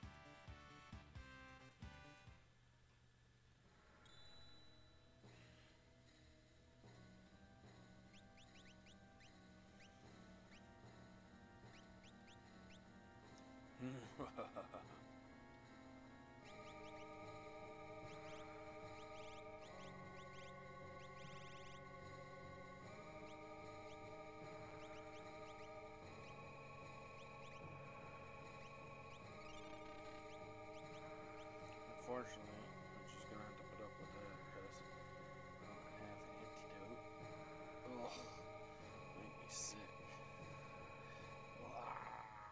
[SPEAKER 1] Unfortunately, I'm just gonna have to put up with that because I don't have antidote. Ugh, make me sick. Blah.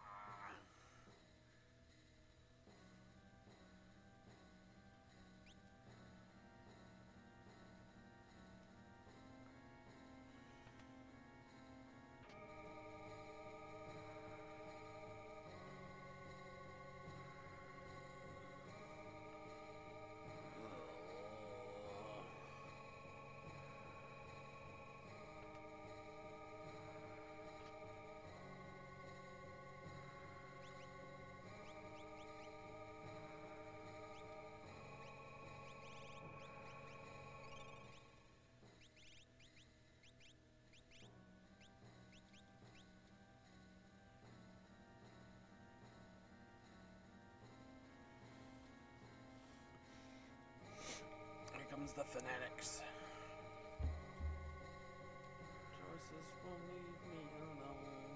[SPEAKER 1] Here comes the fanatics. Choices will leave me alone.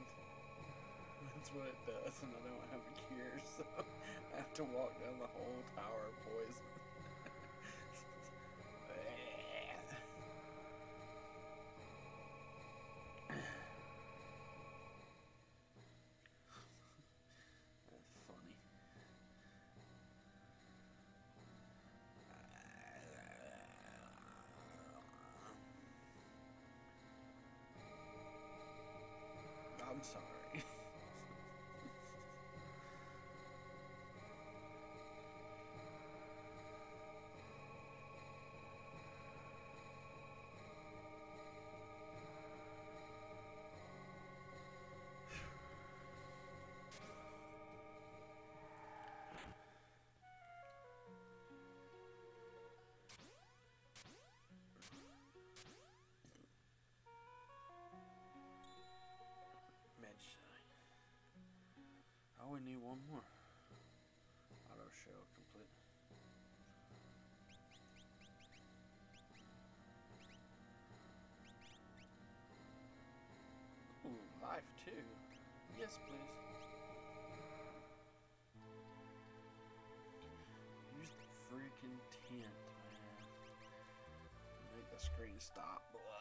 [SPEAKER 1] That's what it does, and I don't have a cure, so I have to walk down the whole tower of poison. That's funny. I'm sorry. Oh, we need one more. Auto shell complete. Ooh, life too. Yes, please. Use the freaking tent, man. Make the screen stop.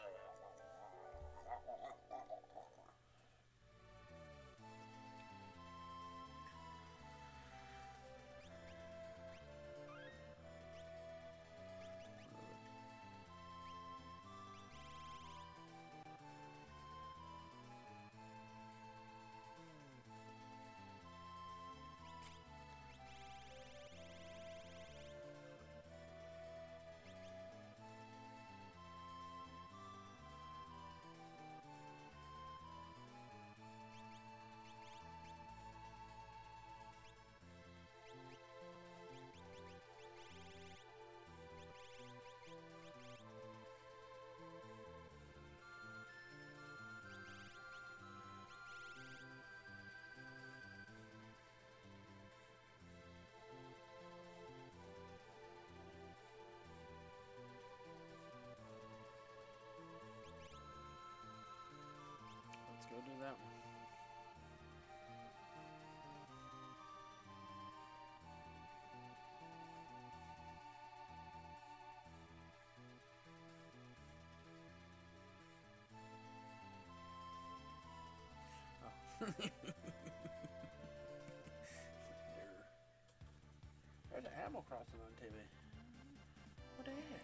[SPEAKER 1] Let's go do that one. There's an Animal Crossing on TV. What the heck?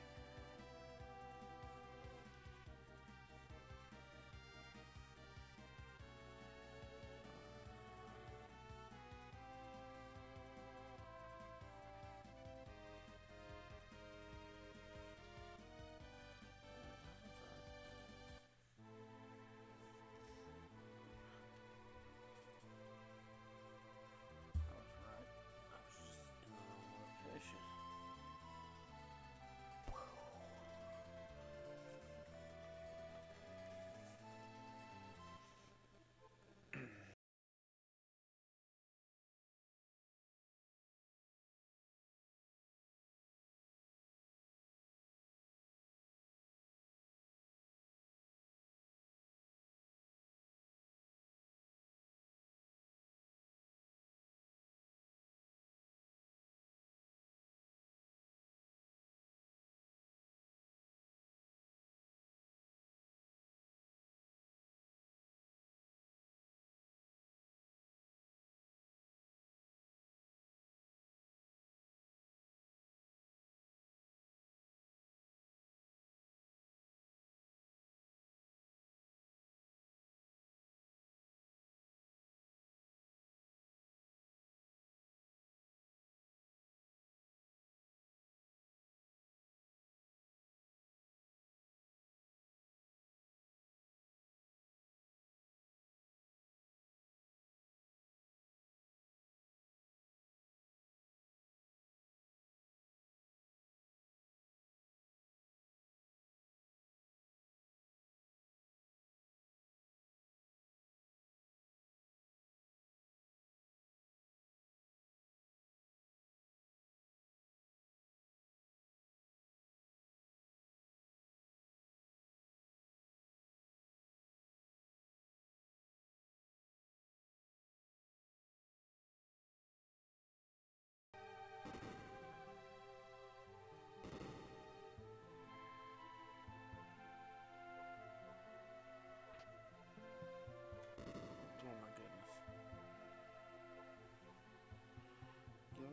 [SPEAKER 1] I was right. I was just in the wrong location.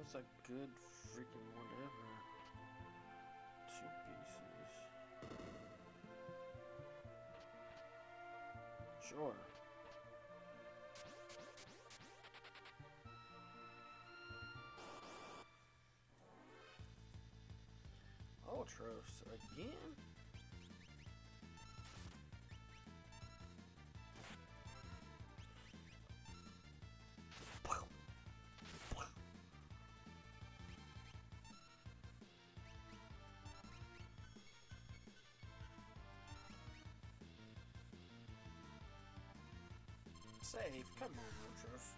[SPEAKER 1] That's a good freaking whatever. 2 pieces. Sure. Ultros again? Save, come on, Ultros.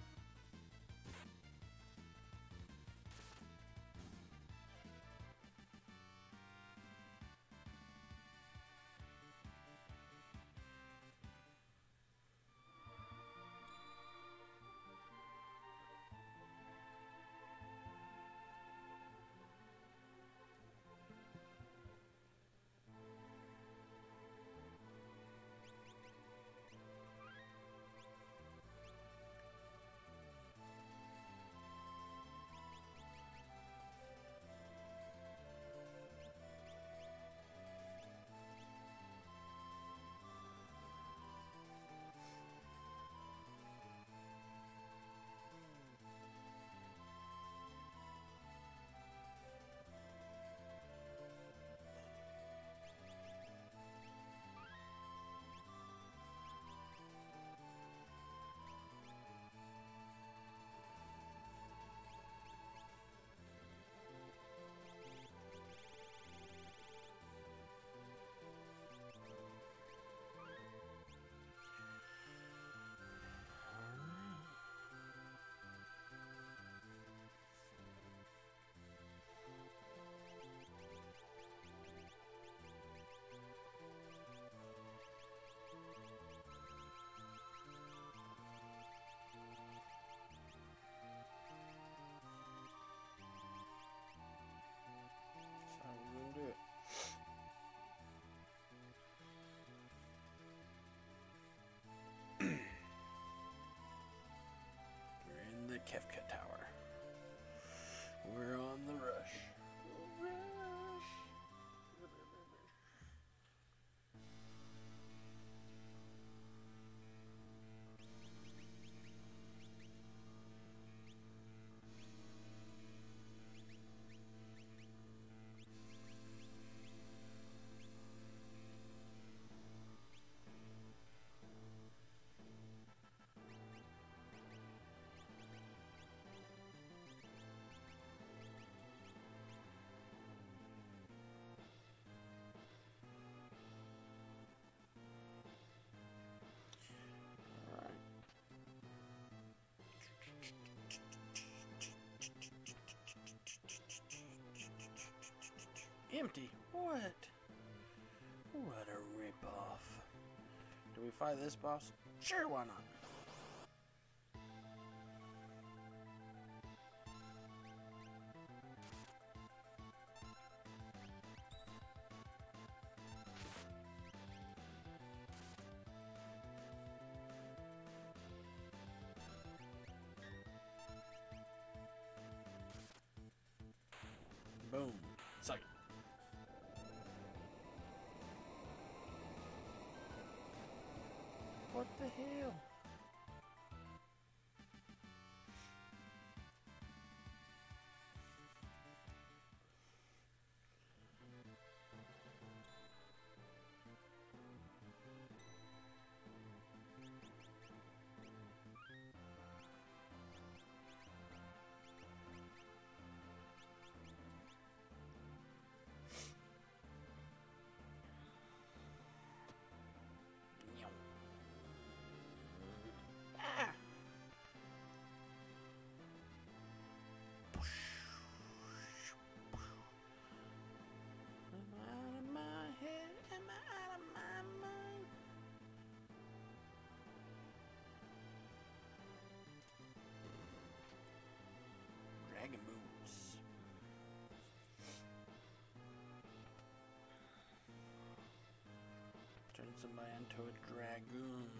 [SPEAKER 1] Kefka Tower. We're on the rush. Rush. Empty? What? What a ripoff. Do we fight this boss? Sure, why not? Boom. Suck it. What the hell? Dragon moves. Turn somebody into a dragoon.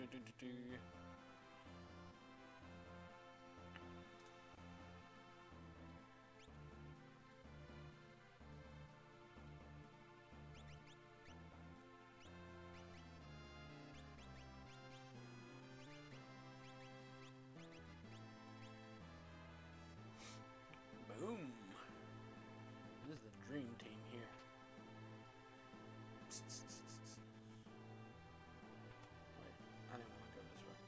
[SPEAKER 1] Boom. This is the dream team here. Wait, I didn't want to go this way.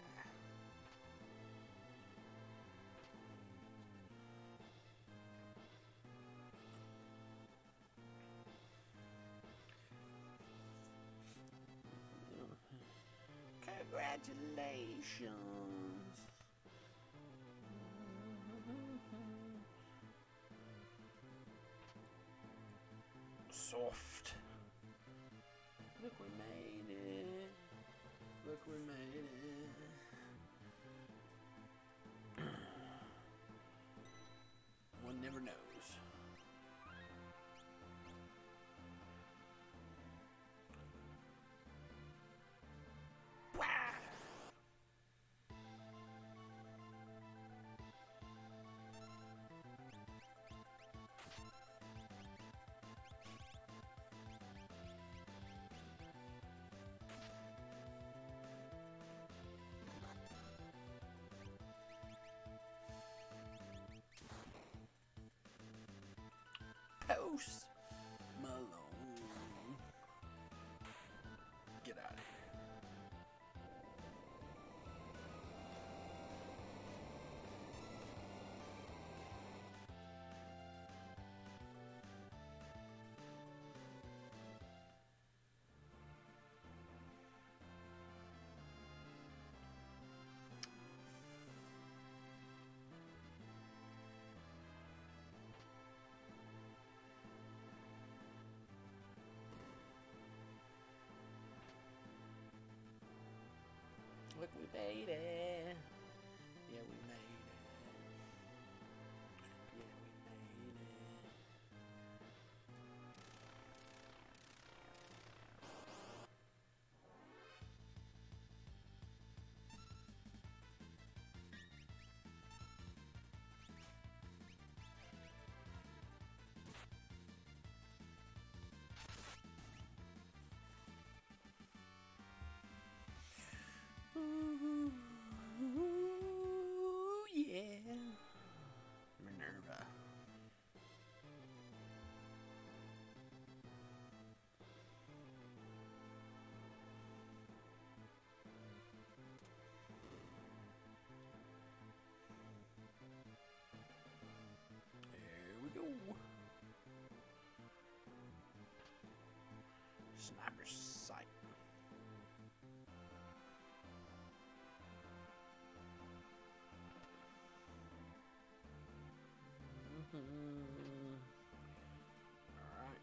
[SPEAKER 1] Congratulations. Soft. Look, we made it. Look, we made it. One never knows. Post Malone. Get out of here. Look, we made it. Yeah, we made it. Yeah, we made it. Ooh, yeah. Minerva. There we go. Sniper's sight. Alright.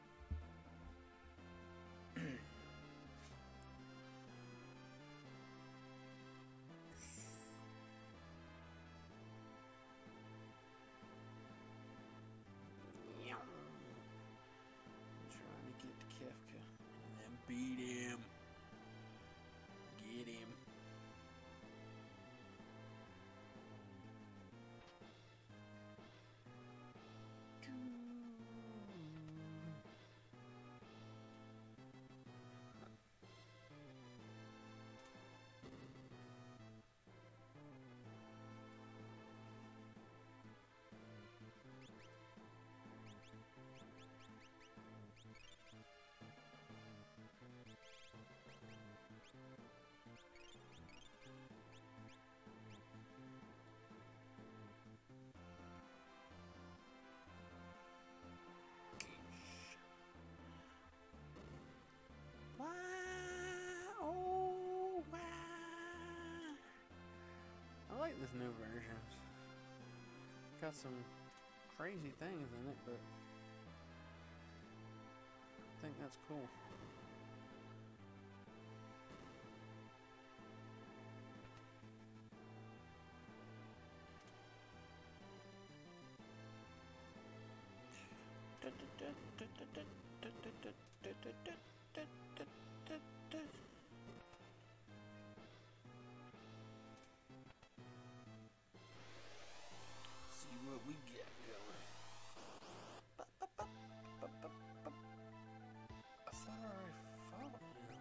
[SPEAKER 1] Trying to get to Kefka and then beat him. Get him. Wow. Oh, wow. I like this new version. Got some crazy things in it, but I think that's cool. what we got going. I thought I already fought him.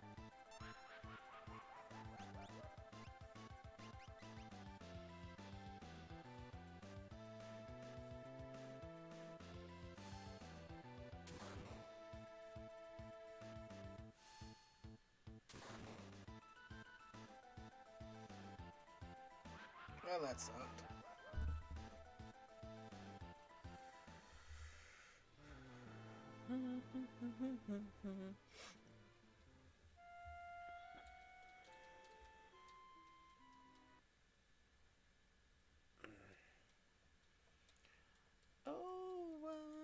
[SPEAKER 1] Well, that sucked. Oh,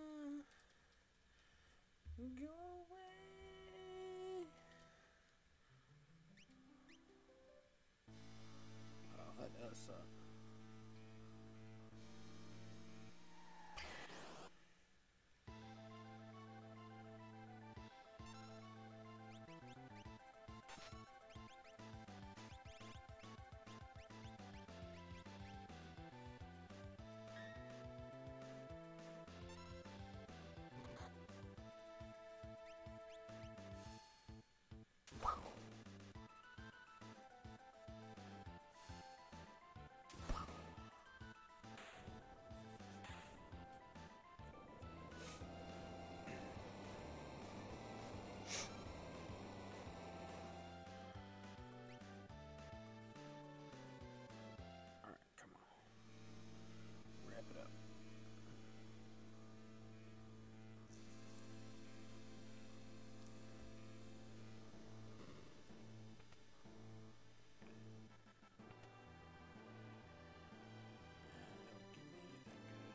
[SPEAKER 1] go away. Oh, that does suck. Alright, come on. Wrap it up. Don't give me anything good.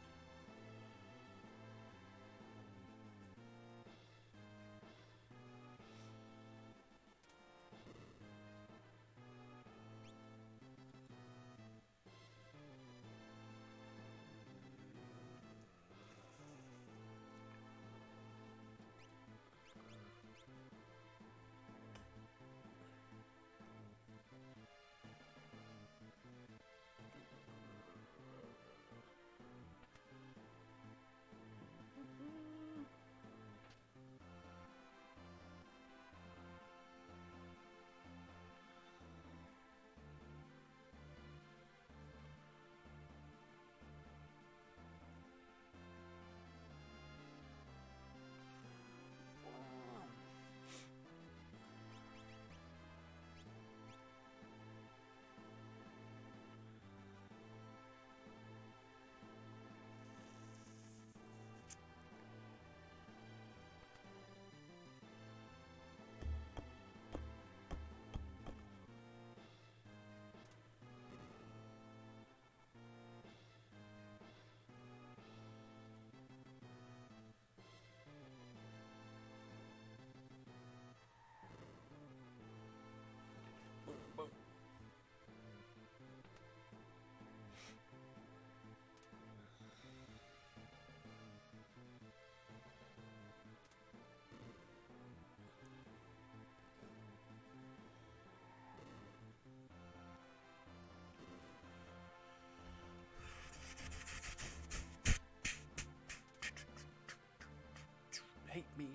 [SPEAKER 1] Boom, boom. Hate me.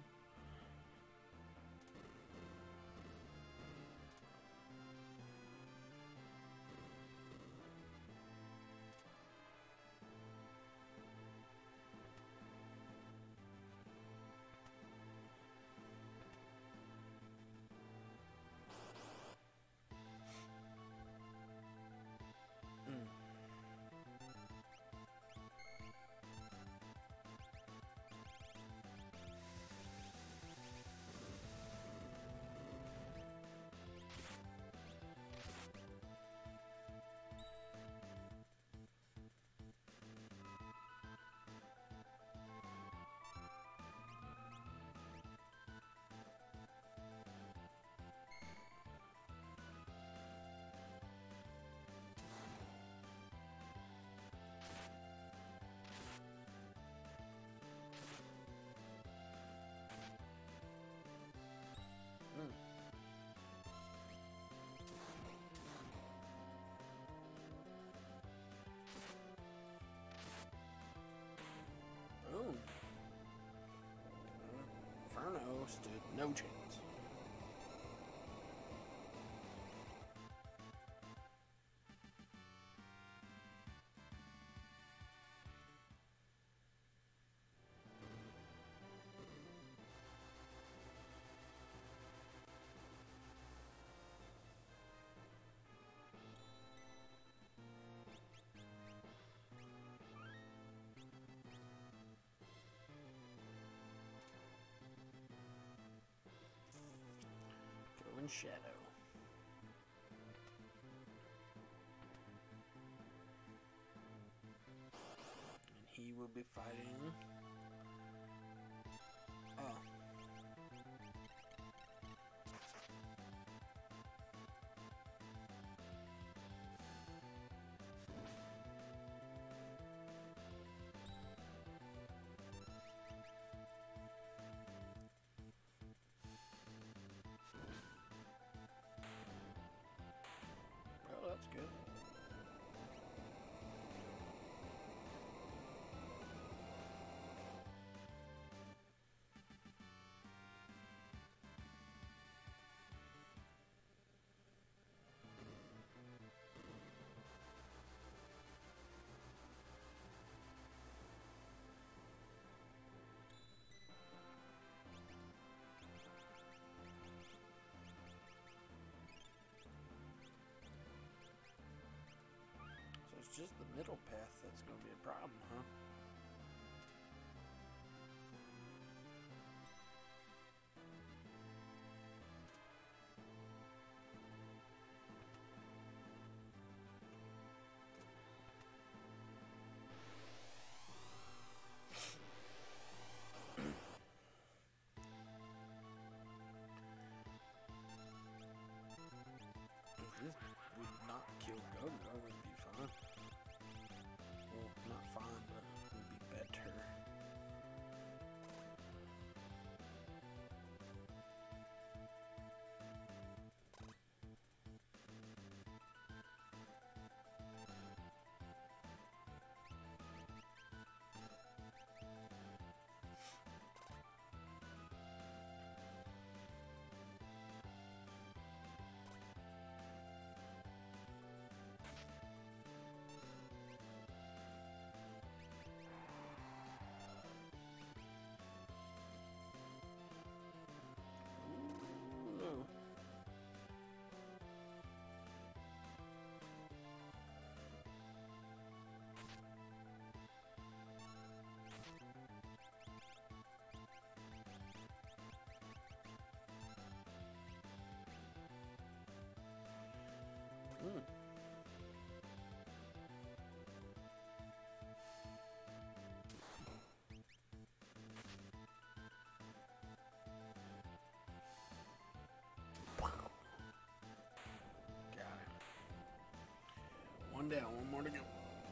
[SPEAKER 1] stood no chance. Go in shadow. And he will be fighting. Oh. Well, that's good. So it's just the middle path that's going to be a problem, huh? If this would not kill Go-Go, it would be fine. Well, not fine, but it would be better. Ooh, no. Mm. Got it. One down, one more to go.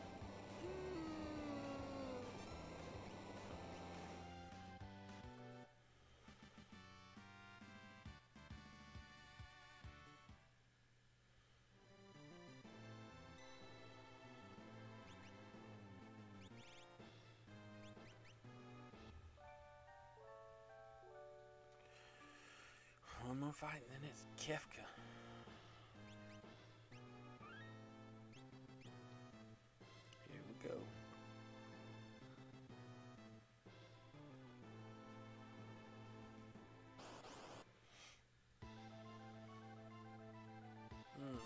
[SPEAKER 1] One more fight, and then it's Kefka. Here we go. Mm.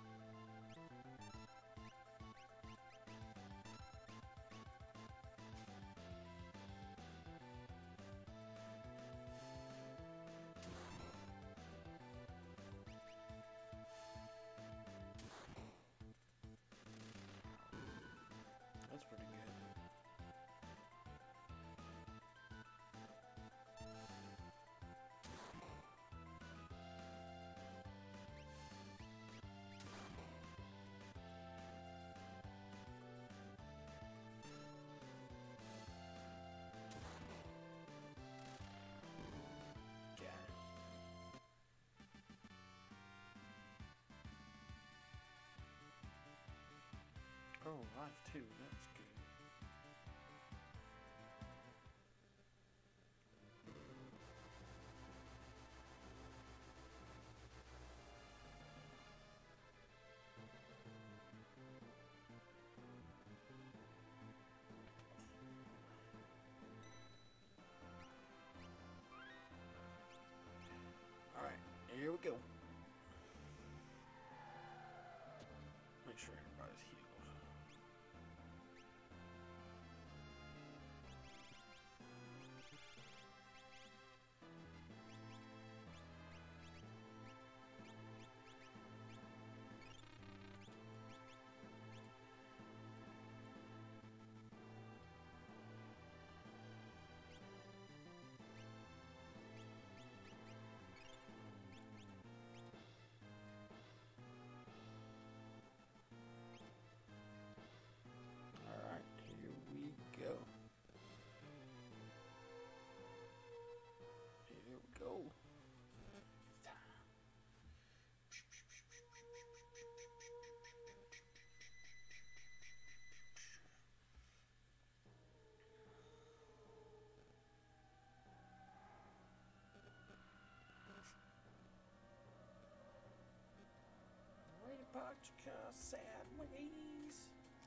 [SPEAKER 1] That's pretty good. Got it. Oh, life too. That's good. go. Make sure everybody's healed. Alright, here we go. Here we go. Way to park your car sideways.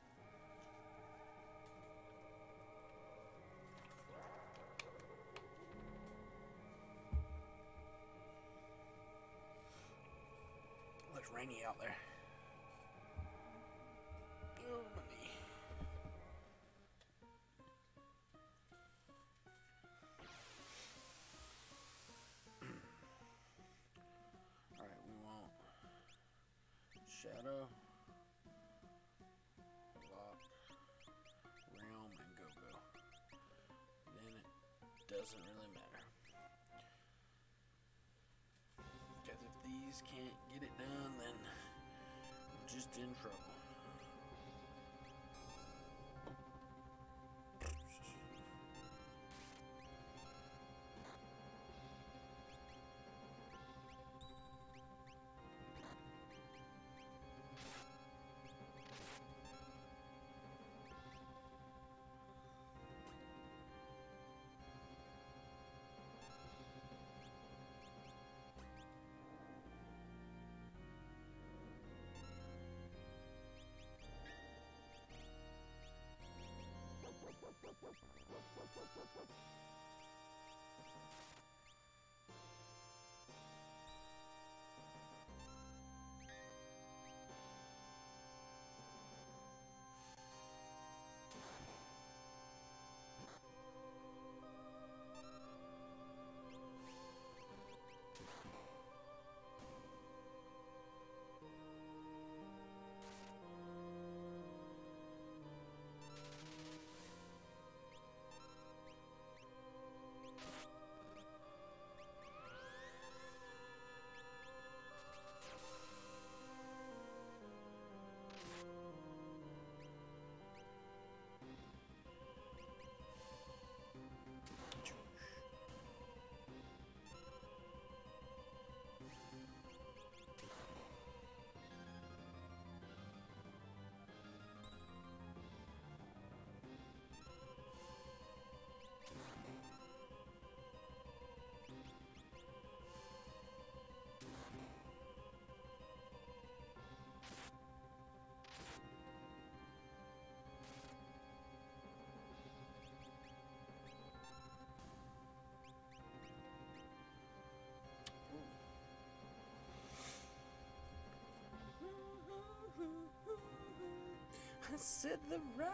[SPEAKER 1] Looks rainy out there. Oh, my knee. Alright, we want Shadow, Lock, Realm, and Go-Go. Then it doesn't really matter. Because if these can't get it done, then we're just in trouble. I said the right.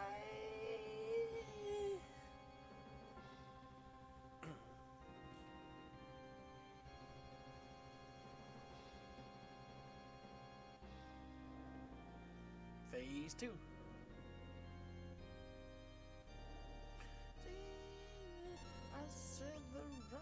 [SPEAKER 1] Phase 2. I said the right.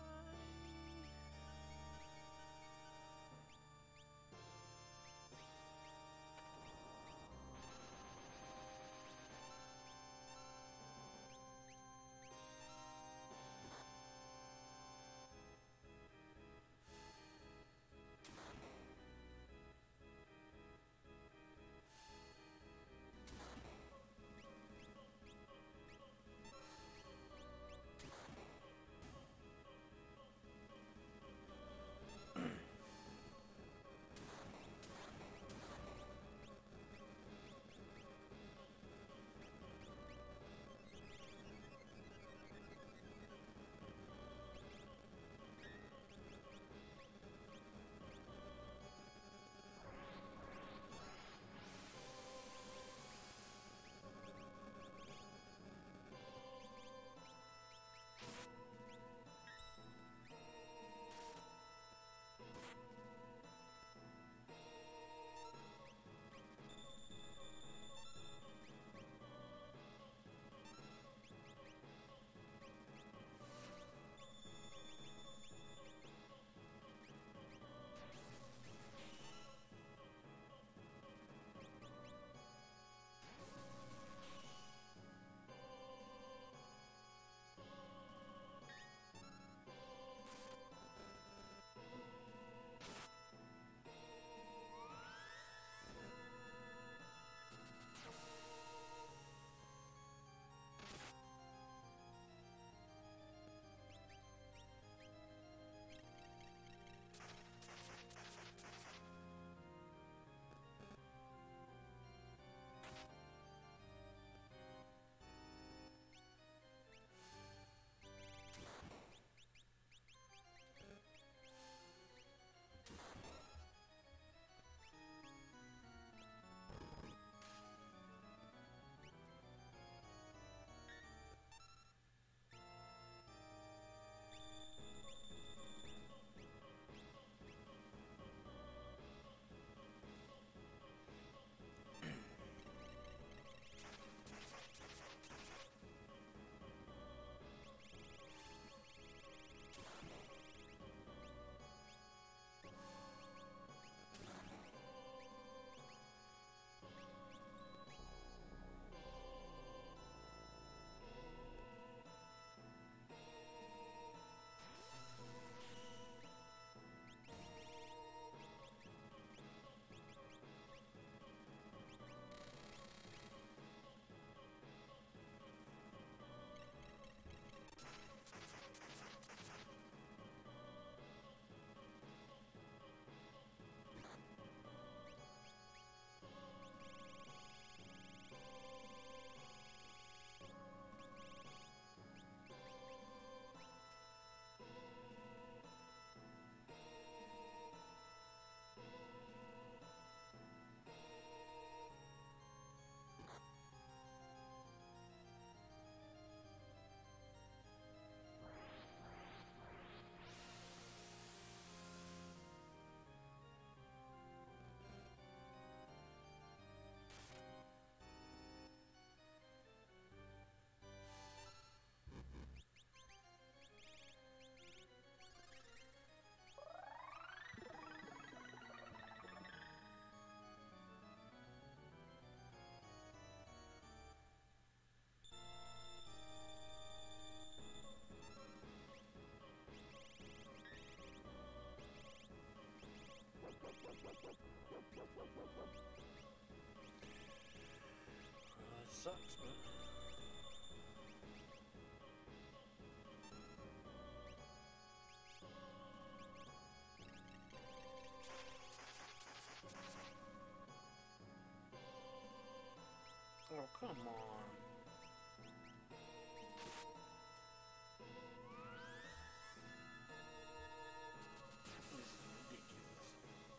[SPEAKER 1] sucks, but. Oh, come on. This is ridiculous.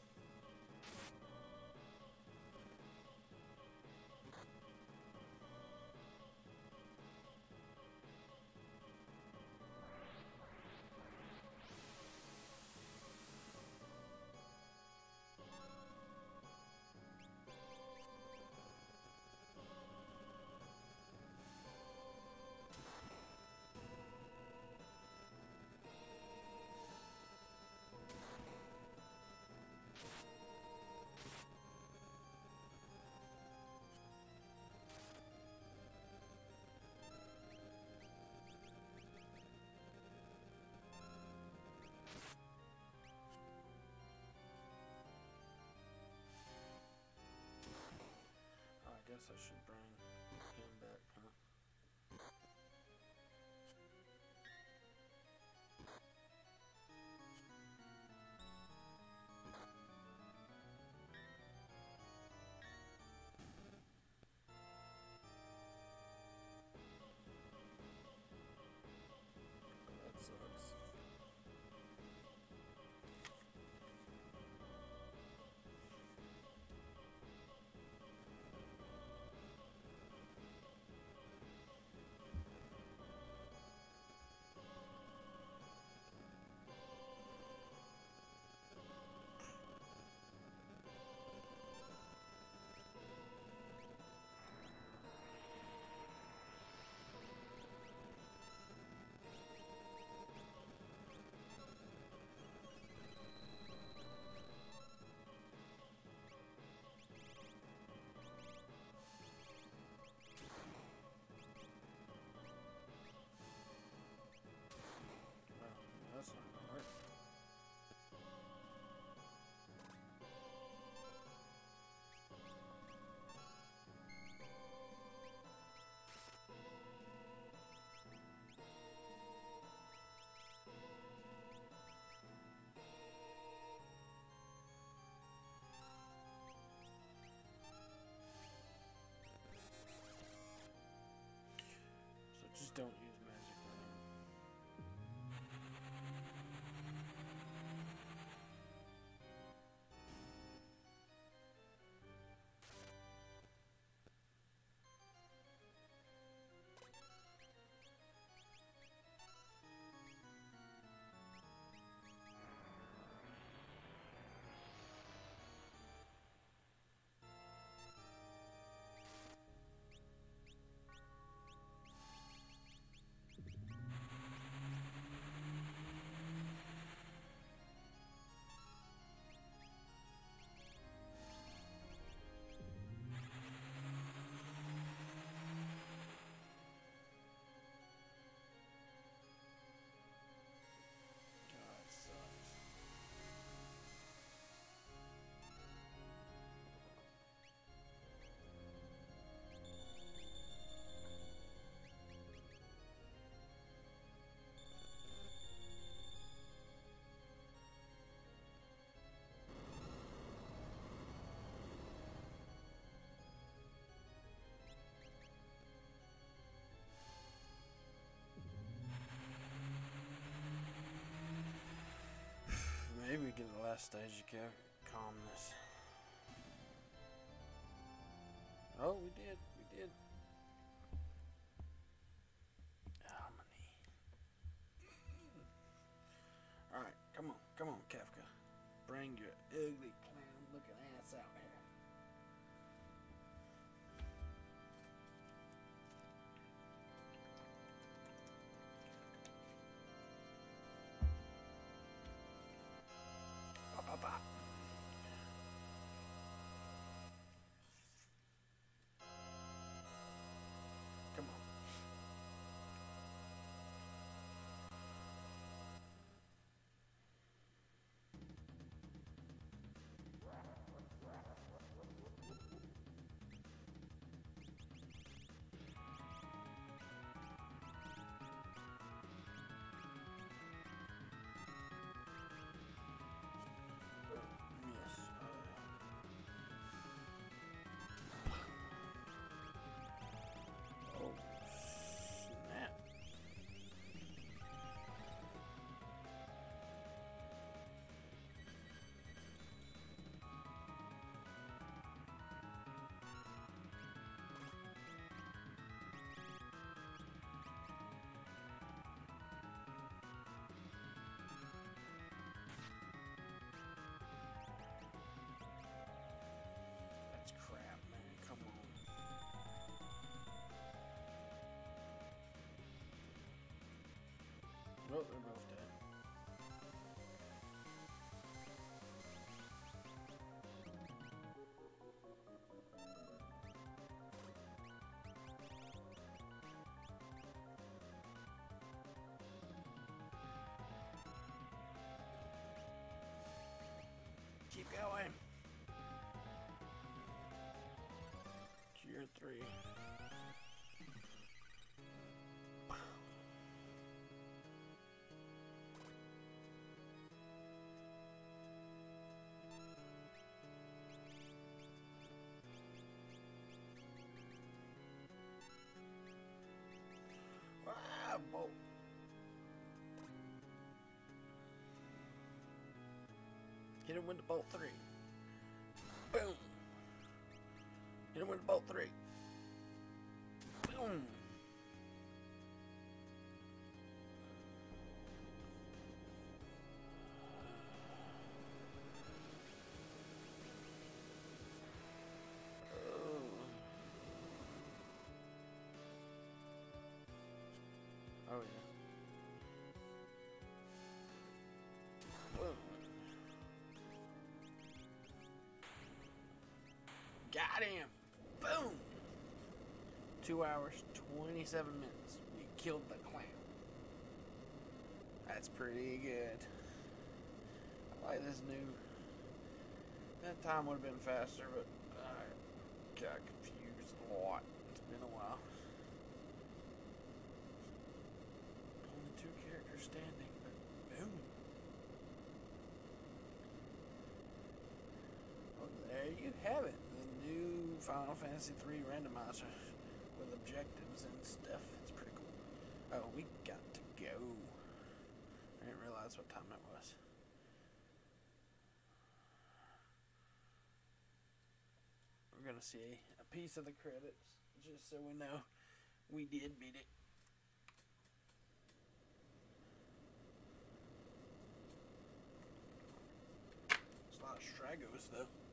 [SPEAKER 1] I guess I should bring him back, huh? That sucks. Well, that's not gonna work. So just don't use magic on him. God, it sucks. Maybe we get to the last stage of calmness. Oh, we did. We did. Ah, my knee. Alright, come on, Kafka. Bring your ugly clown looking ass out here. Bop, bop, bop. Come on. Hit him with the bolt 3. Boom. Hit him with the bolt 3. Boom. Oh yeah. Boom. Got him. Boom. 2 hours, 27 minutes. We killed the clown. That's pretty good. I like this new. That time would have been faster, but I got confused a lot. It's been a while. Only 2 characters standing, but boom. Well, there you have it. The new Final Fantasy 3 randomizer with objectives and stuff. It's pretty cool. Oh, we got to go. I didn't realize what time it was. We're gonna see a piece of the credits just so we know we did beat it. It's a lot of Stragos though.